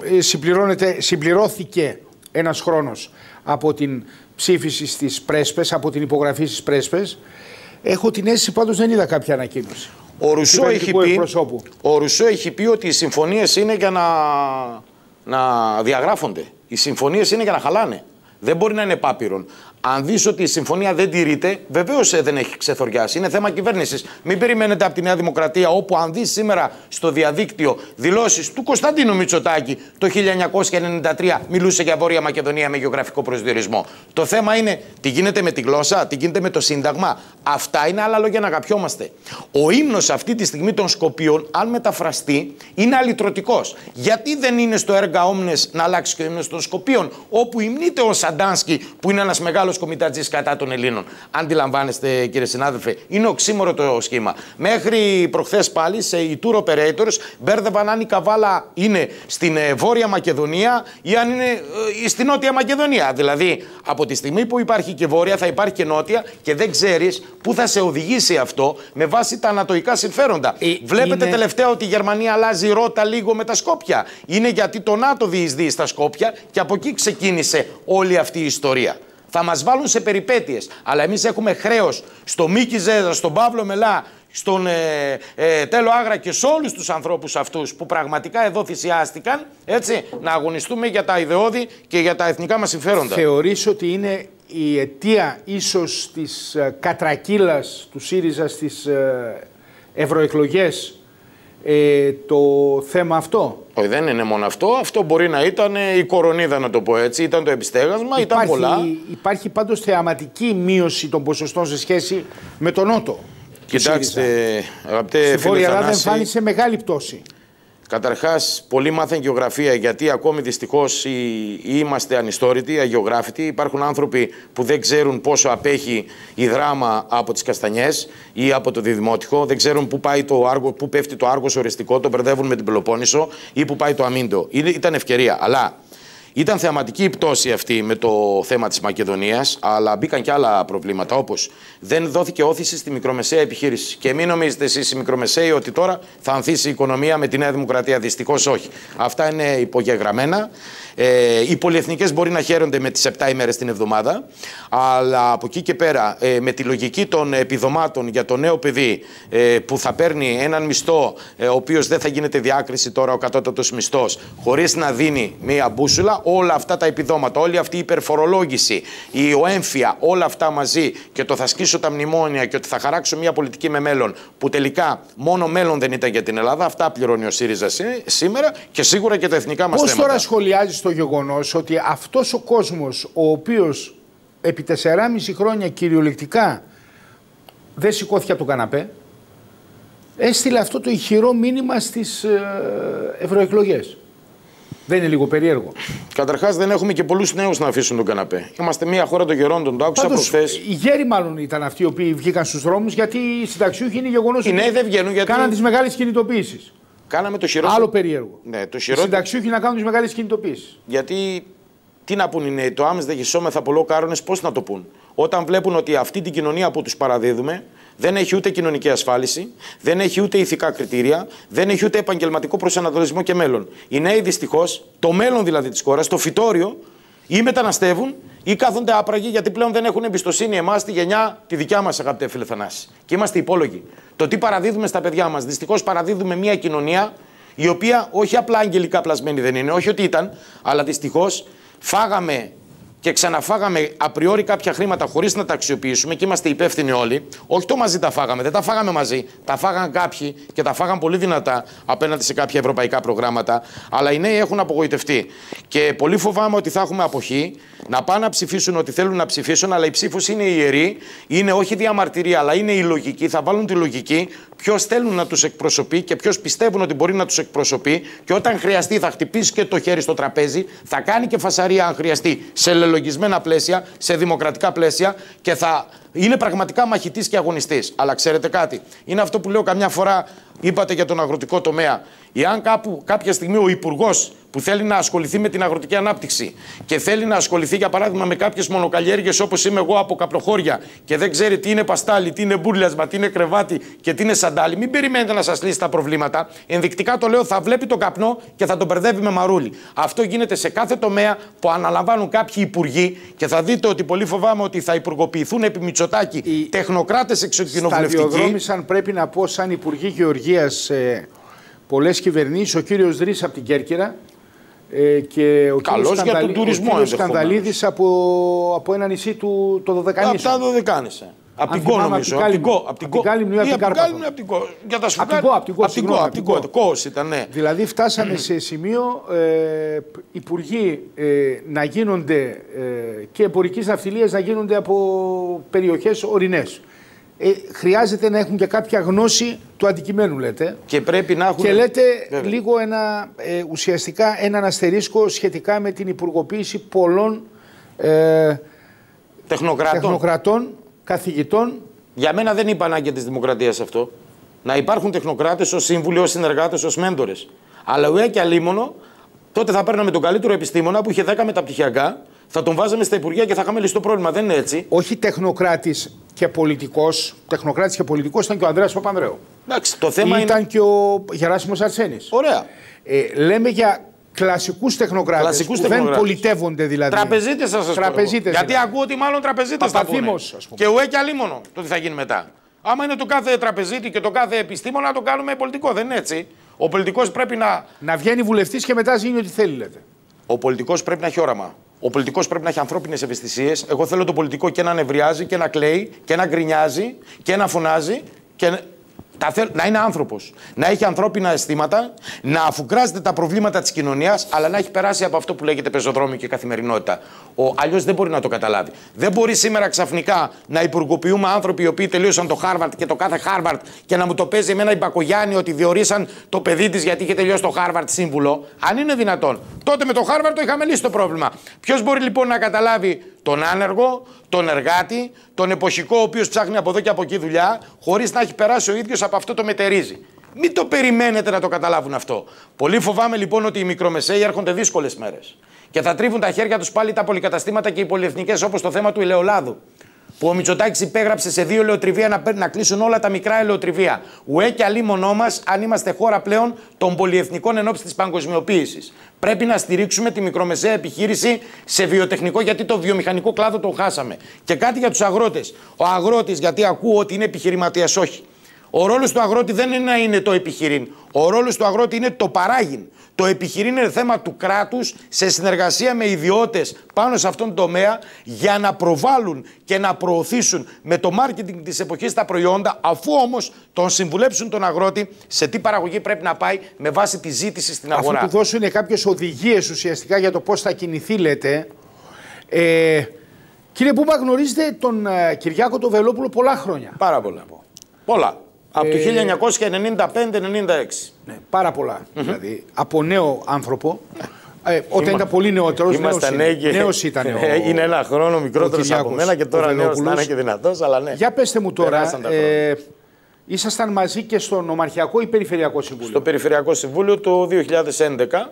Συμπληρώθηκε ένας χρόνος από την ψήφιση στις πρέσπες, από την υπογραφή στις πρέσπες. Έχω την αίσθηση πάντως δεν είδα κάποια ανακοίνωση. Ο Ρουσό, έχει πει, ο Ρουσό έχει πει ότι οι συμφωνίες είναι για να, να διαγράφονται. Οι συμφωνίες είναι για να χαλάνε. Δεν μπορεί να είναι πάπυρον. Αν δεις ότι η συμφωνία δεν τηρείται, βεβαίως δεν έχει ξεθοριάσει. Είναι θέμα κυβέρνησης. Μην περιμένετε από τη Νέα Δημοκρατία, όπου αν δεις σήμερα στο διαδίκτυο δηλώσεις του Κωνσταντίνου Μητσοτάκη το χίλια εννιακόσια ενενήντα τρία, μιλούσε για Βόρεια Μακεδονία με γεωγραφικό προσδιορισμό. Το θέμα είναι τι γίνεται με τη γλώσσα, τι γίνεται με το Σύνταγμα. Αυτά είναι άλλα λόγια να αγαπιόμαστε. Ο ύμνος αυτή τη στιγμή των Σκοπίων, αν μεταφραστεί, είναι αλυτρωτικός. Γιατί δεν είναι στο έργα Όμνες να αλλάξει και ο ύμνος των Σκοπίων, όπου υμνείται ο Σαντάνσκι, που είναι ένας μεγάλος κομιτατζής κατά των Ελλήνων? Αντιλαμβάνεστε, κύριε συνάδελφε, είναι οξύμορο το σχήμα. Μέχρι προχθές πάλι σε οι tour operators μπέρδευαν αν η καβάλα είναι στην ε, Βόρεια Μακεδονία ή αν είναι ε, στην Νότια Μακεδονία. Δηλαδή, από τη στιγμή που υπάρχει και Βόρεια, θα υπάρχει και Νότια και δεν ξέρεις πού θα σε οδηγήσει αυτό με βάση τα ανατοϊκά συμφέροντα. Ε, Βλέπετε είναι... τελευταία ότι η Γερμανία αλλάζει ρότα λίγο με τα Σκόπια. Είναι γιατί το ΝΑΤΟ διεισδύει στα Σκόπια και από εκεί ξεκίνησε όλη αυτή η ιστορία. Θα μας βάλουν σε περιπέτειες. Αλλά εμείς έχουμε χρέος στο Μίκη Ζέζα, στον Παύλο Μελά, στον ε, ε, Τέλο Άγρα και σε όλους τους ανθρώπους αυτούς που πραγματικά εδώ θυσιάστηκαν, έτσι, να αγωνιστούμε για τα ιδεώδη και για τα εθνικά μας συμφέροντα. Θεωρείς ότι είναι η αιτία ίσως της ε, κατρακύλας του ΣΥΡΙΖΑ στις ε, ευρωεκλογές ε, το θέμα αυτό? Όχι, δεν είναι μόνο αυτό. Αυτό μπορεί να ήταν η κορονίδα, να το πω έτσι. Ήταν το επιστέγασμα, υπάρχει, ήταν πολλά. Υπάρχει πάντως θεαματική μείωση των ποσοστών σε σχέση με τον Νότο. Κοιτάξτε, αγαπητέ φίλε Θανάση, Βόρεια Ελλάδα εμφάνισε μεγάλη πτώση. Καταρχάς, πολλοί μάθαν γεωγραφία γιατί ακόμη δυστυχώς είμαστε ανιστόρητοι, αγιογράφητοι. Υπάρχουν άνθρωποι που δεν ξέρουν πόσο απέχει η Δράμα από τις Καστανιές ή από το Διδημότυχο. Δεν ξέρουν πού, πάει το Άργο, πού πέφτει το Άργος οριστικό, το μπερδεύουν με την Πελοπόννησο ή πού πάει το Αμίντο. Ήταν ευκαιρία. Αλλά ήταν θεαματική η πτώση αυτή με το θέμα της Μακεδονίας, αλλά μπήκαν και άλλα προβλήματα, όπως δεν δόθηκε όθηση στη μικρομεσαία επιχείρηση. Και μην νομίζετε εσείς οι μικρομεσαίοι ότι τώρα θα ανθίσει η οικονομία με τη Νέα Δημοκρατία. Δυστυχώς όχι. Αυτά είναι υπογεγραμμένα. Ε, οι πολυεθνικές μπορεί να χαίρονται με τις επτά ημέρες την εβδομάδα, αλλά από εκεί και πέρα, ε, με τη λογική των επιδομάτων για το νέο παιδί ε, που θα παίρνει έναν μισθό, ε, ο οποίος δεν θα γίνεται διάκριση τώρα ο κατώτατος μισθός, χωρίς να δίνει μία μπούσουλα, όλα αυτά τα επιδόματα, όλη αυτή η υπερφορολόγηση, η οέμφια, όλα αυτά μαζί και το θα σκίσω τα μνημόνια και ότι θα χαράξω μία πολιτική με μέλλον, που τελικά μόνο μέλλον δεν ήταν για την Ελλάδα, αυτά πληρώνει ο ΣΥΡΙΖΑ σήμερα και σίγουρα και τα εθνικά μας θέματα. Πώς τώρα σχολιάζεις το γεγονός ότι αυτός ο κόσμος, ο οποίος επί τεσσεράμισι χρόνια κυριολεκτικά δεν σηκώθηκε από το καναπέ, έστειλε αυτό το ηχηρό μήνυμα στις ε, ευρωεκλογές? Δεν είναι λίγο περίεργο? Καταρχάς, δεν έχουμε και πολλούς νέους να αφήσουν τον καναπέ. Είμαστε μια χώρα των γερόντων. Το άκουσα προχθές. Οι γέροι, μάλλον, ήταν αυτοί οι οποίοι βγήκαν στους δρόμους, γιατί οι συνταξιούχοι είναι γεγονός. Οι νέοι δεν βγαίνουν γιατί. Κάναν τις μεγάλες κινητοποίησεις. Κάναμε το χειρότερο. Άλλο περίεργο. Ναι, το οι χειρότερο. συνταξιούχοι να κάνουν τις μεγάλες κινητοποίησεις. Γιατί. Τι να πούν οι νέοι, το άμεσα δεν γυσόμεθα πολλό κάρονες, πώς να το πούν? Όταν βλέπουν ότι αυτή την κοινωνία που τους παραδίδουμε δεν έχει ούτε κοινωνική ασφάλιση, δεν έχει ούτε ηθικά κριτήρια, δεν έχει ούτε επαγγελματικό προσανατολισμό και μέλλον. Οι νέοι δυστυχώς, το μέλλον δηλαδή της χώρας, το φυτόριο, ή μεταναστεύουν ή κάθονται άπραγοι γιατί πλέον δεν έχουν εμπιστοσύνη εμάς, τη γενιά, τη δικιά μας, αγαπητέ φίλε Θανάση. Και είμαστε υπόλογοι. Το τι παραδίδουμε στα παιδιά μας. Δυστυχώς παραδίδουμε μια κοινωνία η οποία όχι απλά αγγελικά πλασμένη δεν είναι, όχι ότι ήταν, αλλά δυστυχώς φάγαμε και ξαναφάγαμε απριόρι κάποια χρήματα χωρίς να τα αξιοποιήσουμε και είμαστε υπεύθυνοι όλοι. Όχι το μαζί τα φάγαμε, δεν τα φάγαμε μαζί. Τα φάγαν κάποιοι και τα φάγαν πολύ δυνατά απέναντι σε κάποια ευρωπαϊκά προγράμματα. Αλλά οι νέοι έχουν απογοητευτεί. Και πολύ φοβάμαι ότι θα έχουμε αποχή, να πάνε να ψηφίσουν ό,τι θέλουν να ψηφίσουν, αλλά η ψήφος είναι ιερή, είναι όχι διαμαρτυρία, αλλά είναι η λογική. Θα βάλουν τη λογική ποιος θέλουν να τους εκπροσωπεί και ποιος πιστεύουν ότι μπορεί να τους εκπροσωπεί. Και όταν χρειαστεί, θα χτυπήσει και το χέρι στο τραπέζι, θα κάνει και φασαρία αν χρειαστεί, σε λελογισμένα πλαίσια, σε δημοκρατικά πλαίσια και θα είναι πραγματικά μαχητής και αγωνιστής. Αλλά ξέρετε κάτι, είναι αυτό που λέω καμιά φορά, είπατε για τον αγροτικό τομέα. Εάν κάπου κάποια στιγμή ο υπουργός που θέλει να ασχοληθεί με την αγροτική ανάπτυξη και θέλει να ασχοληθεί για παράδειγμα με κάποιες μονοκαλλιέργειες όπως είμαι εγώ από καπνοχώρια και δεν ξέρει τι είναι παστάλι, τι είναι μπούρλιασμα, τι είναι κρεβάτι και τι είναι σαντάλι, μην περιμένετε να σας λύσει τα προβλήματα. Ενδεικτικά το λέω, θα βλέπει τον καπνό και θα τον μπερδεύει με μαρούλι. Αυτό γίνεται σε κάθε τομέα που αναλαμβάνουν κάποιοι υπουργοί και θα δείτε ότι πολύ φοβάμαι ότι θα υπουργοποιηθούν επί Μητσοτάκη οι τεχνοκράτες εξοκοινοβουλευτικοί. Σταδιοδρόμησαν, πρέπει να πω, σαν Υπουργοί Γεωργίας ε, πολλές κυβερνήσεις, ο κύριος Δρύς από την Κέρκυρα. Ε, και ο Καλός για τον τουρισμό, Σκανδαλίδης από, από ένα νησί του, το Δωδεκανήσιο. Από τα Δωδεκάνησα. Από την Κό νομίζω. Από την Κό. Από την Κάλυμνο ή από την Κάρπαθο. Για τα Από την Κό. Από την Κό. Από την Κό. Από την Κό ήταν, ναι. Δηλαδή φτάσαμε σε σημείο ε, υπουργοί ε, να γίνονται ε, και εμπορικής ναυτιλίας να γίνονται από περιοχές ορεινές. Ε, χρειάζεται να έχουν και κάποια γνώση του αντικειμένου, λέτε. Και πρέπει να έχουν. Και λέτε βέβαια λίγο ένα, ε, ουσιαστικά έναν αστερίσκο σχετικά με την υπουργοποίηση πολλών ε, τεχνοκρατών. τεχνοκρατών, καθηγητών. Για μένα δεν είναι ανάγκη της δημοκρατίας αυτό. Να υπάρχουν τεχνοκράτες ως σύμβουλοι, ως συνεργάτες, ως μέντορες. Αλλά ουέ και αλίμονο, τότε θα παίρναμε τον καλύτερο επιστήμονα που είχε δέκα μεταπτυχιακά, θα τον βάζαμε στα υπουργεία και θα είχαμε λύσει το πρόβλημα. Δεν είναι έτσι. Όχι τεχνοκράτης και πολιτικός. Τεχνοκράτης και πολιτικός ήταν και ο Ανδρέας Παπανδρέου. Εντάξει, το θέμα ήταν είναι... και ο Γεράσιμος Αρσένης. Ωραία. Ε, λέμε για κλασικούς τεχνοκράτες. Κλασικούς που τεχνοκράτες. Δεν πολιτεύονται δηλαδή. Τραπεζίτες θα σας πω. Γιατί δηλαδή ακούω ότι μάλλον τραπεζίτες θα πούνε. Και ουέ και αλίμονο το τι θα γίνει μετά. Άμα είναι το κάθε τραπεζίτη και το κάθε επιστήμονα, να το κάνουμε πολιτικό. Δεν είναι έτσι. Ο πολιτικός πρέπει να. Να βγαίνει βουλευτής και μετά γίνει ό,τι θέλει, λέτε. Ο πολιτικός πρέπει να έχει όραμα. Ο πολιτικός πρέπει να έχει ανθρώπινες ευαισθησίες. Εγώ θέλω το πολιτικό και να νευριάζει και να κλαίει και να γκρινιάζει και να φωνάζει. Και... Να είναι άνθρωπος, να έχει ανθρώπινα αισθήματα, να αφουγκράζεται τα προβλήματα της κοινωνίας, αλλά να έχει περάσει από αυτό που λέγεται πεζοδρόμιο και καθημερινότητα. Ο, αλλιώς δεν μπορεί να το καταλάβει. Δεν μπορεί σήμερα ξαφνικά να υπουργοποιούμε άνθρωποι οι οποίοι τελείωσαν το Χάρβαρτ και το κάθε Χάρβαρτ και να μου το παίζει εμένα η Μπακογιάννη ότι διορίσαν το παιδί της γιατί είχε τελειώσει το Χάρβαρτ σύμβουλο. Αν είναι δυνατόν. Τότε με το Χάρβαρτ το είχαμε λύσει το πρόβλημα. Ποιος μπορεί λοιπόν να καταλάβει τον άνεργο, τον εργάτη, τον εποχικό ο οποίος ψάχνει από εδώ και από εκεί δουλειά, χωρίς να έχει περάσει ο ίδιος από αυτό το μετερίζει. Μην το περιμένετε να το καταλάβουν αυτό. Πολύ φοβάμαι λοιπόν ότι οι μικρομεσαίοι έρχονται δύσκολες μέρες. Και θα τρίβουν τα χέρια τους πάλι τα πολυκαταστήματα και οι πολυεθνικές, όπως το θέμα του ελαιολάδου. Που ο Μητσοτάκης υπέγραψε σε δύο ελαιοτριβία να, να κλείσουν όλα τα μικρά ελαιοτριβία. Ουέ και αλίμονό μας, αν είμαστε χώρα πλέον των πολυεθνικών εν ώψη της παγκοσμιοποίησης. Πρέπει να στηρίξουμε τη μικρομεσαία επιχείρηση σε βιοτεχνικό, γιατί το βιομηχανικό κλάδο το χάσαμε. Και κάτι για τους αγρότες. Ο αγρότης, γιατί ακούω ότι είναι επιχειρηματίας, όχι. Ο ρόλος του αγρότη δεν είναι να είναι το επιχειρήν. Ο ρόλος του αγρότη είναι το παράγειν. Το επιχειρήν είναι θέμα του κράτους σε συνεργασία με ιδιώτες πάνω σε αυτόν τον τομέα για να προβάλλουν και να προωθήσουν με το μάρκετινγκ της εποχής τα προϊόντα, αφού όμως τον συμβουλέψουν τον αγρότη σε τι παραγωγή πρέπει να πάει με βάση τη ζήτηση στην αγορά. Αφού του δώσουν κάποιες οδηγίες ουσιαστικά για το πώς θα κινηθεί, λέτε. Ε, κύριε Μπούμπα, γνωρίζετε τον uh, Κυριάκο τον Βελόπουλο πολλά χρόνια. Πάρα πολλά. Πολλά. Από το χίλια εννιακόσια ενενήντα πέντε ενενήντα έξι. Ναι, πάρα πολλά. Mm-hmm. Δηλαδή, από νέο άνθρωπο. Ε, όταν Είμα... ήταν πολύ νεότερος, νέος, νέοι και... νέος ήταν. Ο... Είναι ένα χρόνο μικρότερος από μένα και τώρα νέος θα είναι και δυνατός, αλλά ναι. Για πέστε μου τώρα, ε, ήσασταν μαζί και στο Νομαρχιακό ή Περιφερειακό Συμβούλιο? Στο Περιφερειακό Συμβούλιο το δύο χιλιάδες έντεκα.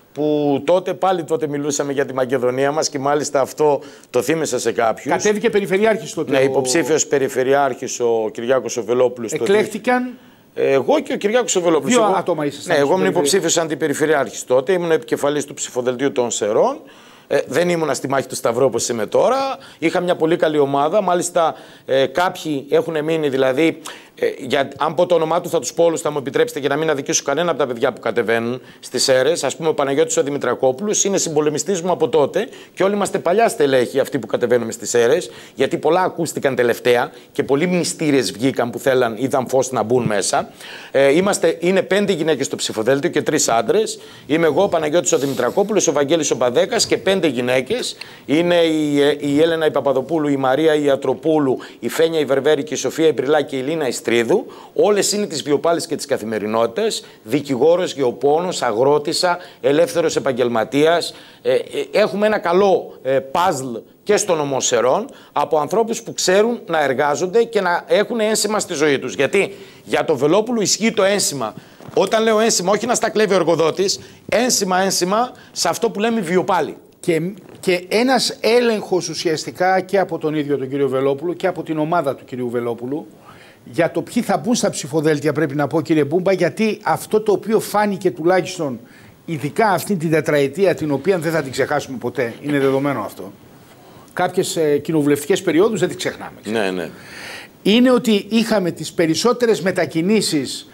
Που τότε πάλι τότε μιλούσαμε για τη Μακεδονία μας και μάλιστα αυτό το θύμισα σε κάποιους. Κατέβηκε περιφερειάρχης τότε. Ναι, υποψήφιος περιφερειάρχης ο Κυριάκος ο Βελόπουλος. Εκλέχτηκαν. Εγώ και ο Κυριάκος ο Βελόπουλος. Δύο εγώ... άτομα ήσασταν. Ναι, εγώ ήμουν υποψήφιος αντιπεριφερειάρχης τότε, ήμουν επικεφαλής του ψηφοδελτίου των Σερών. Ε, δεν ήμουνα στη μάχη του Σταυρό όπως είμαι τώρα. Είχα μια πολύ καλή ομάδα. Μάλιστα, ε, κάποιοι έχουν μείνει, δηλαδή. Ε, για, αν πω το όνομά του, θα του πω όλους, θα μου επιτρέψετε, για να μην αδικήσω κανένα από τα παιδιά που κατεβαίνουν στις αίρες. Ας πούμε, ο Παναγιώτης ο Δημητρακόπουλος είναι συμπολεμιστής μου από τότε και όλοι είμαστε παλιά στελέχη αυτοί που κατεβαίνουμε στις αίρες. Γιατί πολλά ακούστηκαν τελευταία και πολλοί μνηστήρες βγήκαν που θέλαν, είδαν φως να μπουν μέσα. Ε, είμαστε, είναι πέντε γυναίκες στο ψηφοδέλτιο και τρεις άντρες. Είμαι εγώ, ο Παναγιώτης ο Δημητρακόπουλος, ο Βαγγέλης ο Παδέκας και πέντε γυναίκες. Είναι η, η Έλενα η Παπαδοπούλου, η Μαρία η Ιατροπούλου, η Φένια η Βερβέρη και η Σοφία η Μπριλά και η Λίνα η Στρίδου. Όλες είναι της βιοπάλης και της καθημερινότητας. Δικηγόρος, γεωπόνος, αγρότησα, ελεύθερος επαγγελματίας. Ε, ε, έχουμε ένα καλό ε, παζλ και στο νομό Σερών από ανθρώπους που ξέρουν να εργάζονται και να έχουν ένσημα στη ζωή τους. Γιατί για το Βελόπουλο ισχύει το ένσημα. Όταν λέω ένσημα, όχι να στα κλέβει ο εργοδότης, ένσημα, ένσημα σε αυτό που λέμε βιοπάλη. Και, και ένας έλεγχος ουσιαστικά και από τον ίδιο τον κύριο Βελόπουλο και από την ομάδα του κυρίου Βελόπουλου για το ποιοι θα μπουν στα ψηφοδέλτια, πρέπει να πω, κύριε Μπούμπα, γιατί αυτό το οποίο φάνηκε τουλάχιστον ειδικά αυτή την τετραετία, την οποία δεν θα την ξεχάσουμε ποτέ, είναι δεδομένο αυτό. Κάποιες ε, κοινοβουλευτικές περιόδους δεν τις ξεχνάμε. Ναι, ναι. Είναι ότι είχαμε τις περισσότερες μετακινήσεις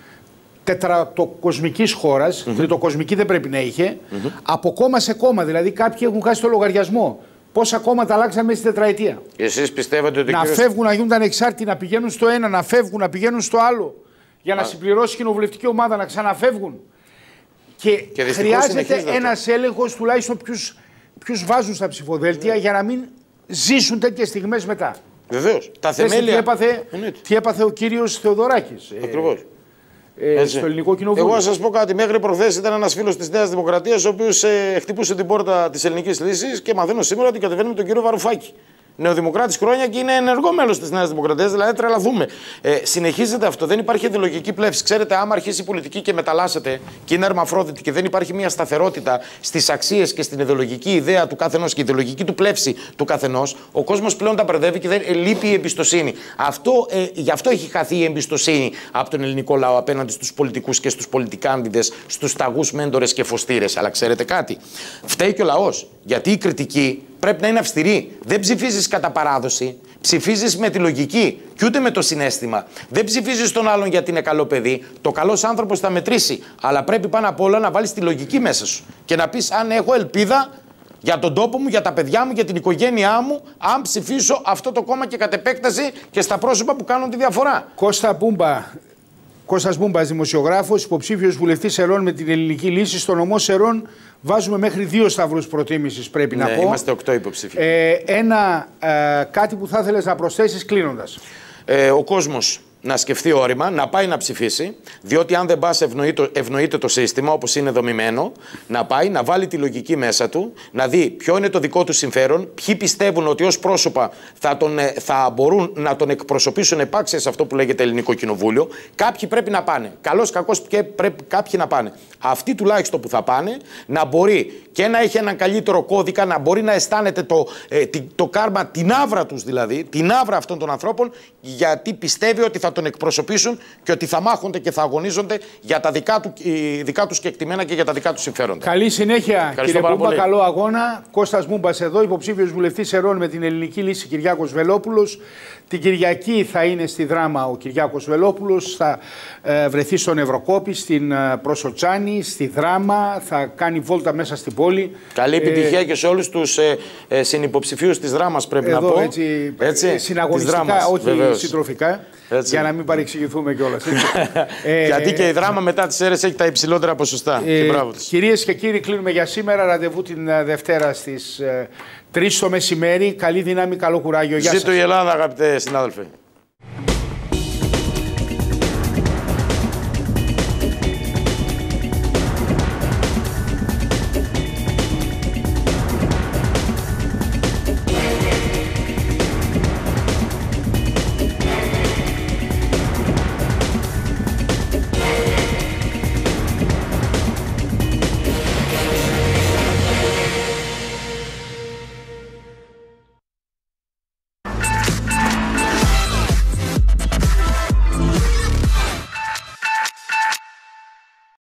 τετρατοκοσμικής χώρας, mm-hmm. τριτοκοσμική δεν πρέπει να είχε, mm-hmm. από κόμμα σε κόμμα. Δηλαδή κάποιοι έχουν χάσει το λογαριασμό. Πόσα κόμματα αλλάξαν μέσα στην τετραετία. Εσείς πιστεύετε ότι. Να κύριος... φεύγουν, να γίνονται ανεξάρτητοι, να πηγαίνουν στο ένα, να φεύγουν, να πηγαίνουν στο άλλο. Για να Α. συμπληρώσει η κοινοβουλευτική ομάδα, να ξαναφεύγουν. Και, και χρειάζεται ένας έλεγχος τουλάχιστον ποιους βάζουν στα ψηφοδέλτια yeah. για να μην ζήσουν τέτοιες στιγμές μετά. Βεβαίως. Τα θεμέλια. Τι έπαθε, τι έπαθε ο κύριος Θεοδωράκης. Ακριβώς. Ε, στο ελληνικό κοινοβούλιο. Εγώ να σας πω κάτι. Μέχρι προχθές ήταν ένας φίλος της Νέας Δημοκρατίας, ο οποίος ε, χτυπούσε την πόρτα της Ελληνικής Λύσης και μαθαίνω σήμερα ότι κατεβαίνει με τον κύριο Βαρουφάκη. Νεοδημοκράτης χρόνια και είναι ενεργό μέλος της Νέας Δημοκρατίας, δηλαδή τρελαθούμε. Ε, συνεχίζεται αυτό, δεν υπάρχει ιδεολογική πλεύση. Ξέρετε, άμα αρχίσει η πολιτική και μεταλλάσσεται και είναι ερμαφρόδητη και δεν υπάρχει μια σταθερότητα στις αξίες και στην ιδεολογική ιδέα του καθενός και η ιδεολογική του πλεύση του καθενός, ο κόσμος πλέον τα μπερδεύει και δεν ε, λείπει η εμπιστοσύνη. Αυτό, ε, γι' αυτό έχει χαθεί η εμπιστοσύνη από τον ελληνικό λαό απέναντι στους πολιτικούς και στους πολιτικάντιδες, στους ταγούς μέντορες και φωστήρες. Αλλά ξέρετε κάτι, φταίει και ο λαός. Γιατί η κριτική πρέπει να είναι αυστηρή. Δεν ψηφίζεις κατά παράδοση. Ψηφίζεις με τη λογική και ούτε με το συναίσθημα. Δεν ψηφίζεις τον άλλον γιατί είναι καλό παιδί. Το καλός άνθρωπος θα μετρήσει. Αλλά πρέπει πάνω απ' όλα να βάλεις τη λογική μέσα σου. Και να πεις αν έχω ελπίδα για τον τόπο μου, για τα παιδιά μου, για την οικογένειά μου, αν ψηφίσω αυτό το κόμμα και κατ' επέκταση και στα πρόσωπα που κάνουν τη διαφορά. Κώστα Μπούμπα, Κώστας Μπούμπας, δημοσιογράφος, υποψήφιος βουλευτής Σερών με την ελληνική λύση. Στο νομό Σερών βάζουμε μέχρι δύο σταυρούς προτίμησης, πρέπει ναι, να πω. Είμαστε οκτώ υποψήφοι. Ε, ένα ε, κάτι που θα ήθελες να προσθέσεις κλείνοντας. Ε, ο κόσμος να σκεφτεί όρημα, να πάει να ψηφίσει, διότι αν δεν πας ευνοείται, ευνοείται το σύστημα όπως είναι δομημένο, να πάει, να βάλει τη λογική μέσα του, να δει ποιο είναι το δικό του συμφέρον, ποιοι πιστεύουν ότι ως πρόσωπα θα, τον, θα μπορούν να τον εκπροσωπήσουν επάξια σε αυτό που λέγεται Ελληνικό Κοινοβούλιο. Κάποιοι πρέπει να πάνε. Καλώς, κακώς και πρέπει κάποιοι να πάνε. Αυτοί τουλάχιστον που θα πάνε να μπορεί και να έχει έναν καλύτερο κώδικα, να μπορεί να αισθάνεται το, ε, το, το κάρμα, την άβρα τους δηλαδή, την άβρα αυτών των ανθρώπων, γιατί πιστεύει ότι θα τον εκπροσωπήσουν και ότι θα μάχονται και θα αγωνίζονται για τα δικά, του, δικά τους κεκτημένα και για τα δικά τους συμφέροντα. Καλή συνέχεια, Ευχαριστώ κύριε Μπούμπα, καλό αγώνα. Κώστας Μπούμπας εδώ, υποψήφιος βουλευτής Σερών με την ελληνική λύση, Κυριάκος Βελόπουλος. Την Κυριακή θα είναι στη Δράμα ο Κυριάκος Βελόπουλος, θα ε, βρεθεί στον Ευρωκόπη, στην ε, Προσοτσάνη, στη Δράμα, θα κάνει βόλτα μέσα στην πόλη. Καλή επιτυχία ε, και σε όλους τους ε, ε, συνυποψηφίους της Δράμας, πρέπει εδώ, να πω. Έτσι, έτσι, συναγωνιστικά, Δράμας, όχι βεβαίως. συντροφικά, έτσι. Για να μην παρεξηγηθούμε κιόλας. ε, Γιατί και η Δράμα μετά τις αίρες έχει τα υψηλότερα ποσοστά. Ε, και κυρίες και κύριοι, κλείνουμε για σήμερα. Ραντεβού την Δευτέρα στις ε, τρεις το μεσημέρι. Καλή δύναμη, καλό κουράγιο. Γεια σας. Ζήτω η Ελλάδα, αγαπητέ συνάδελφοι.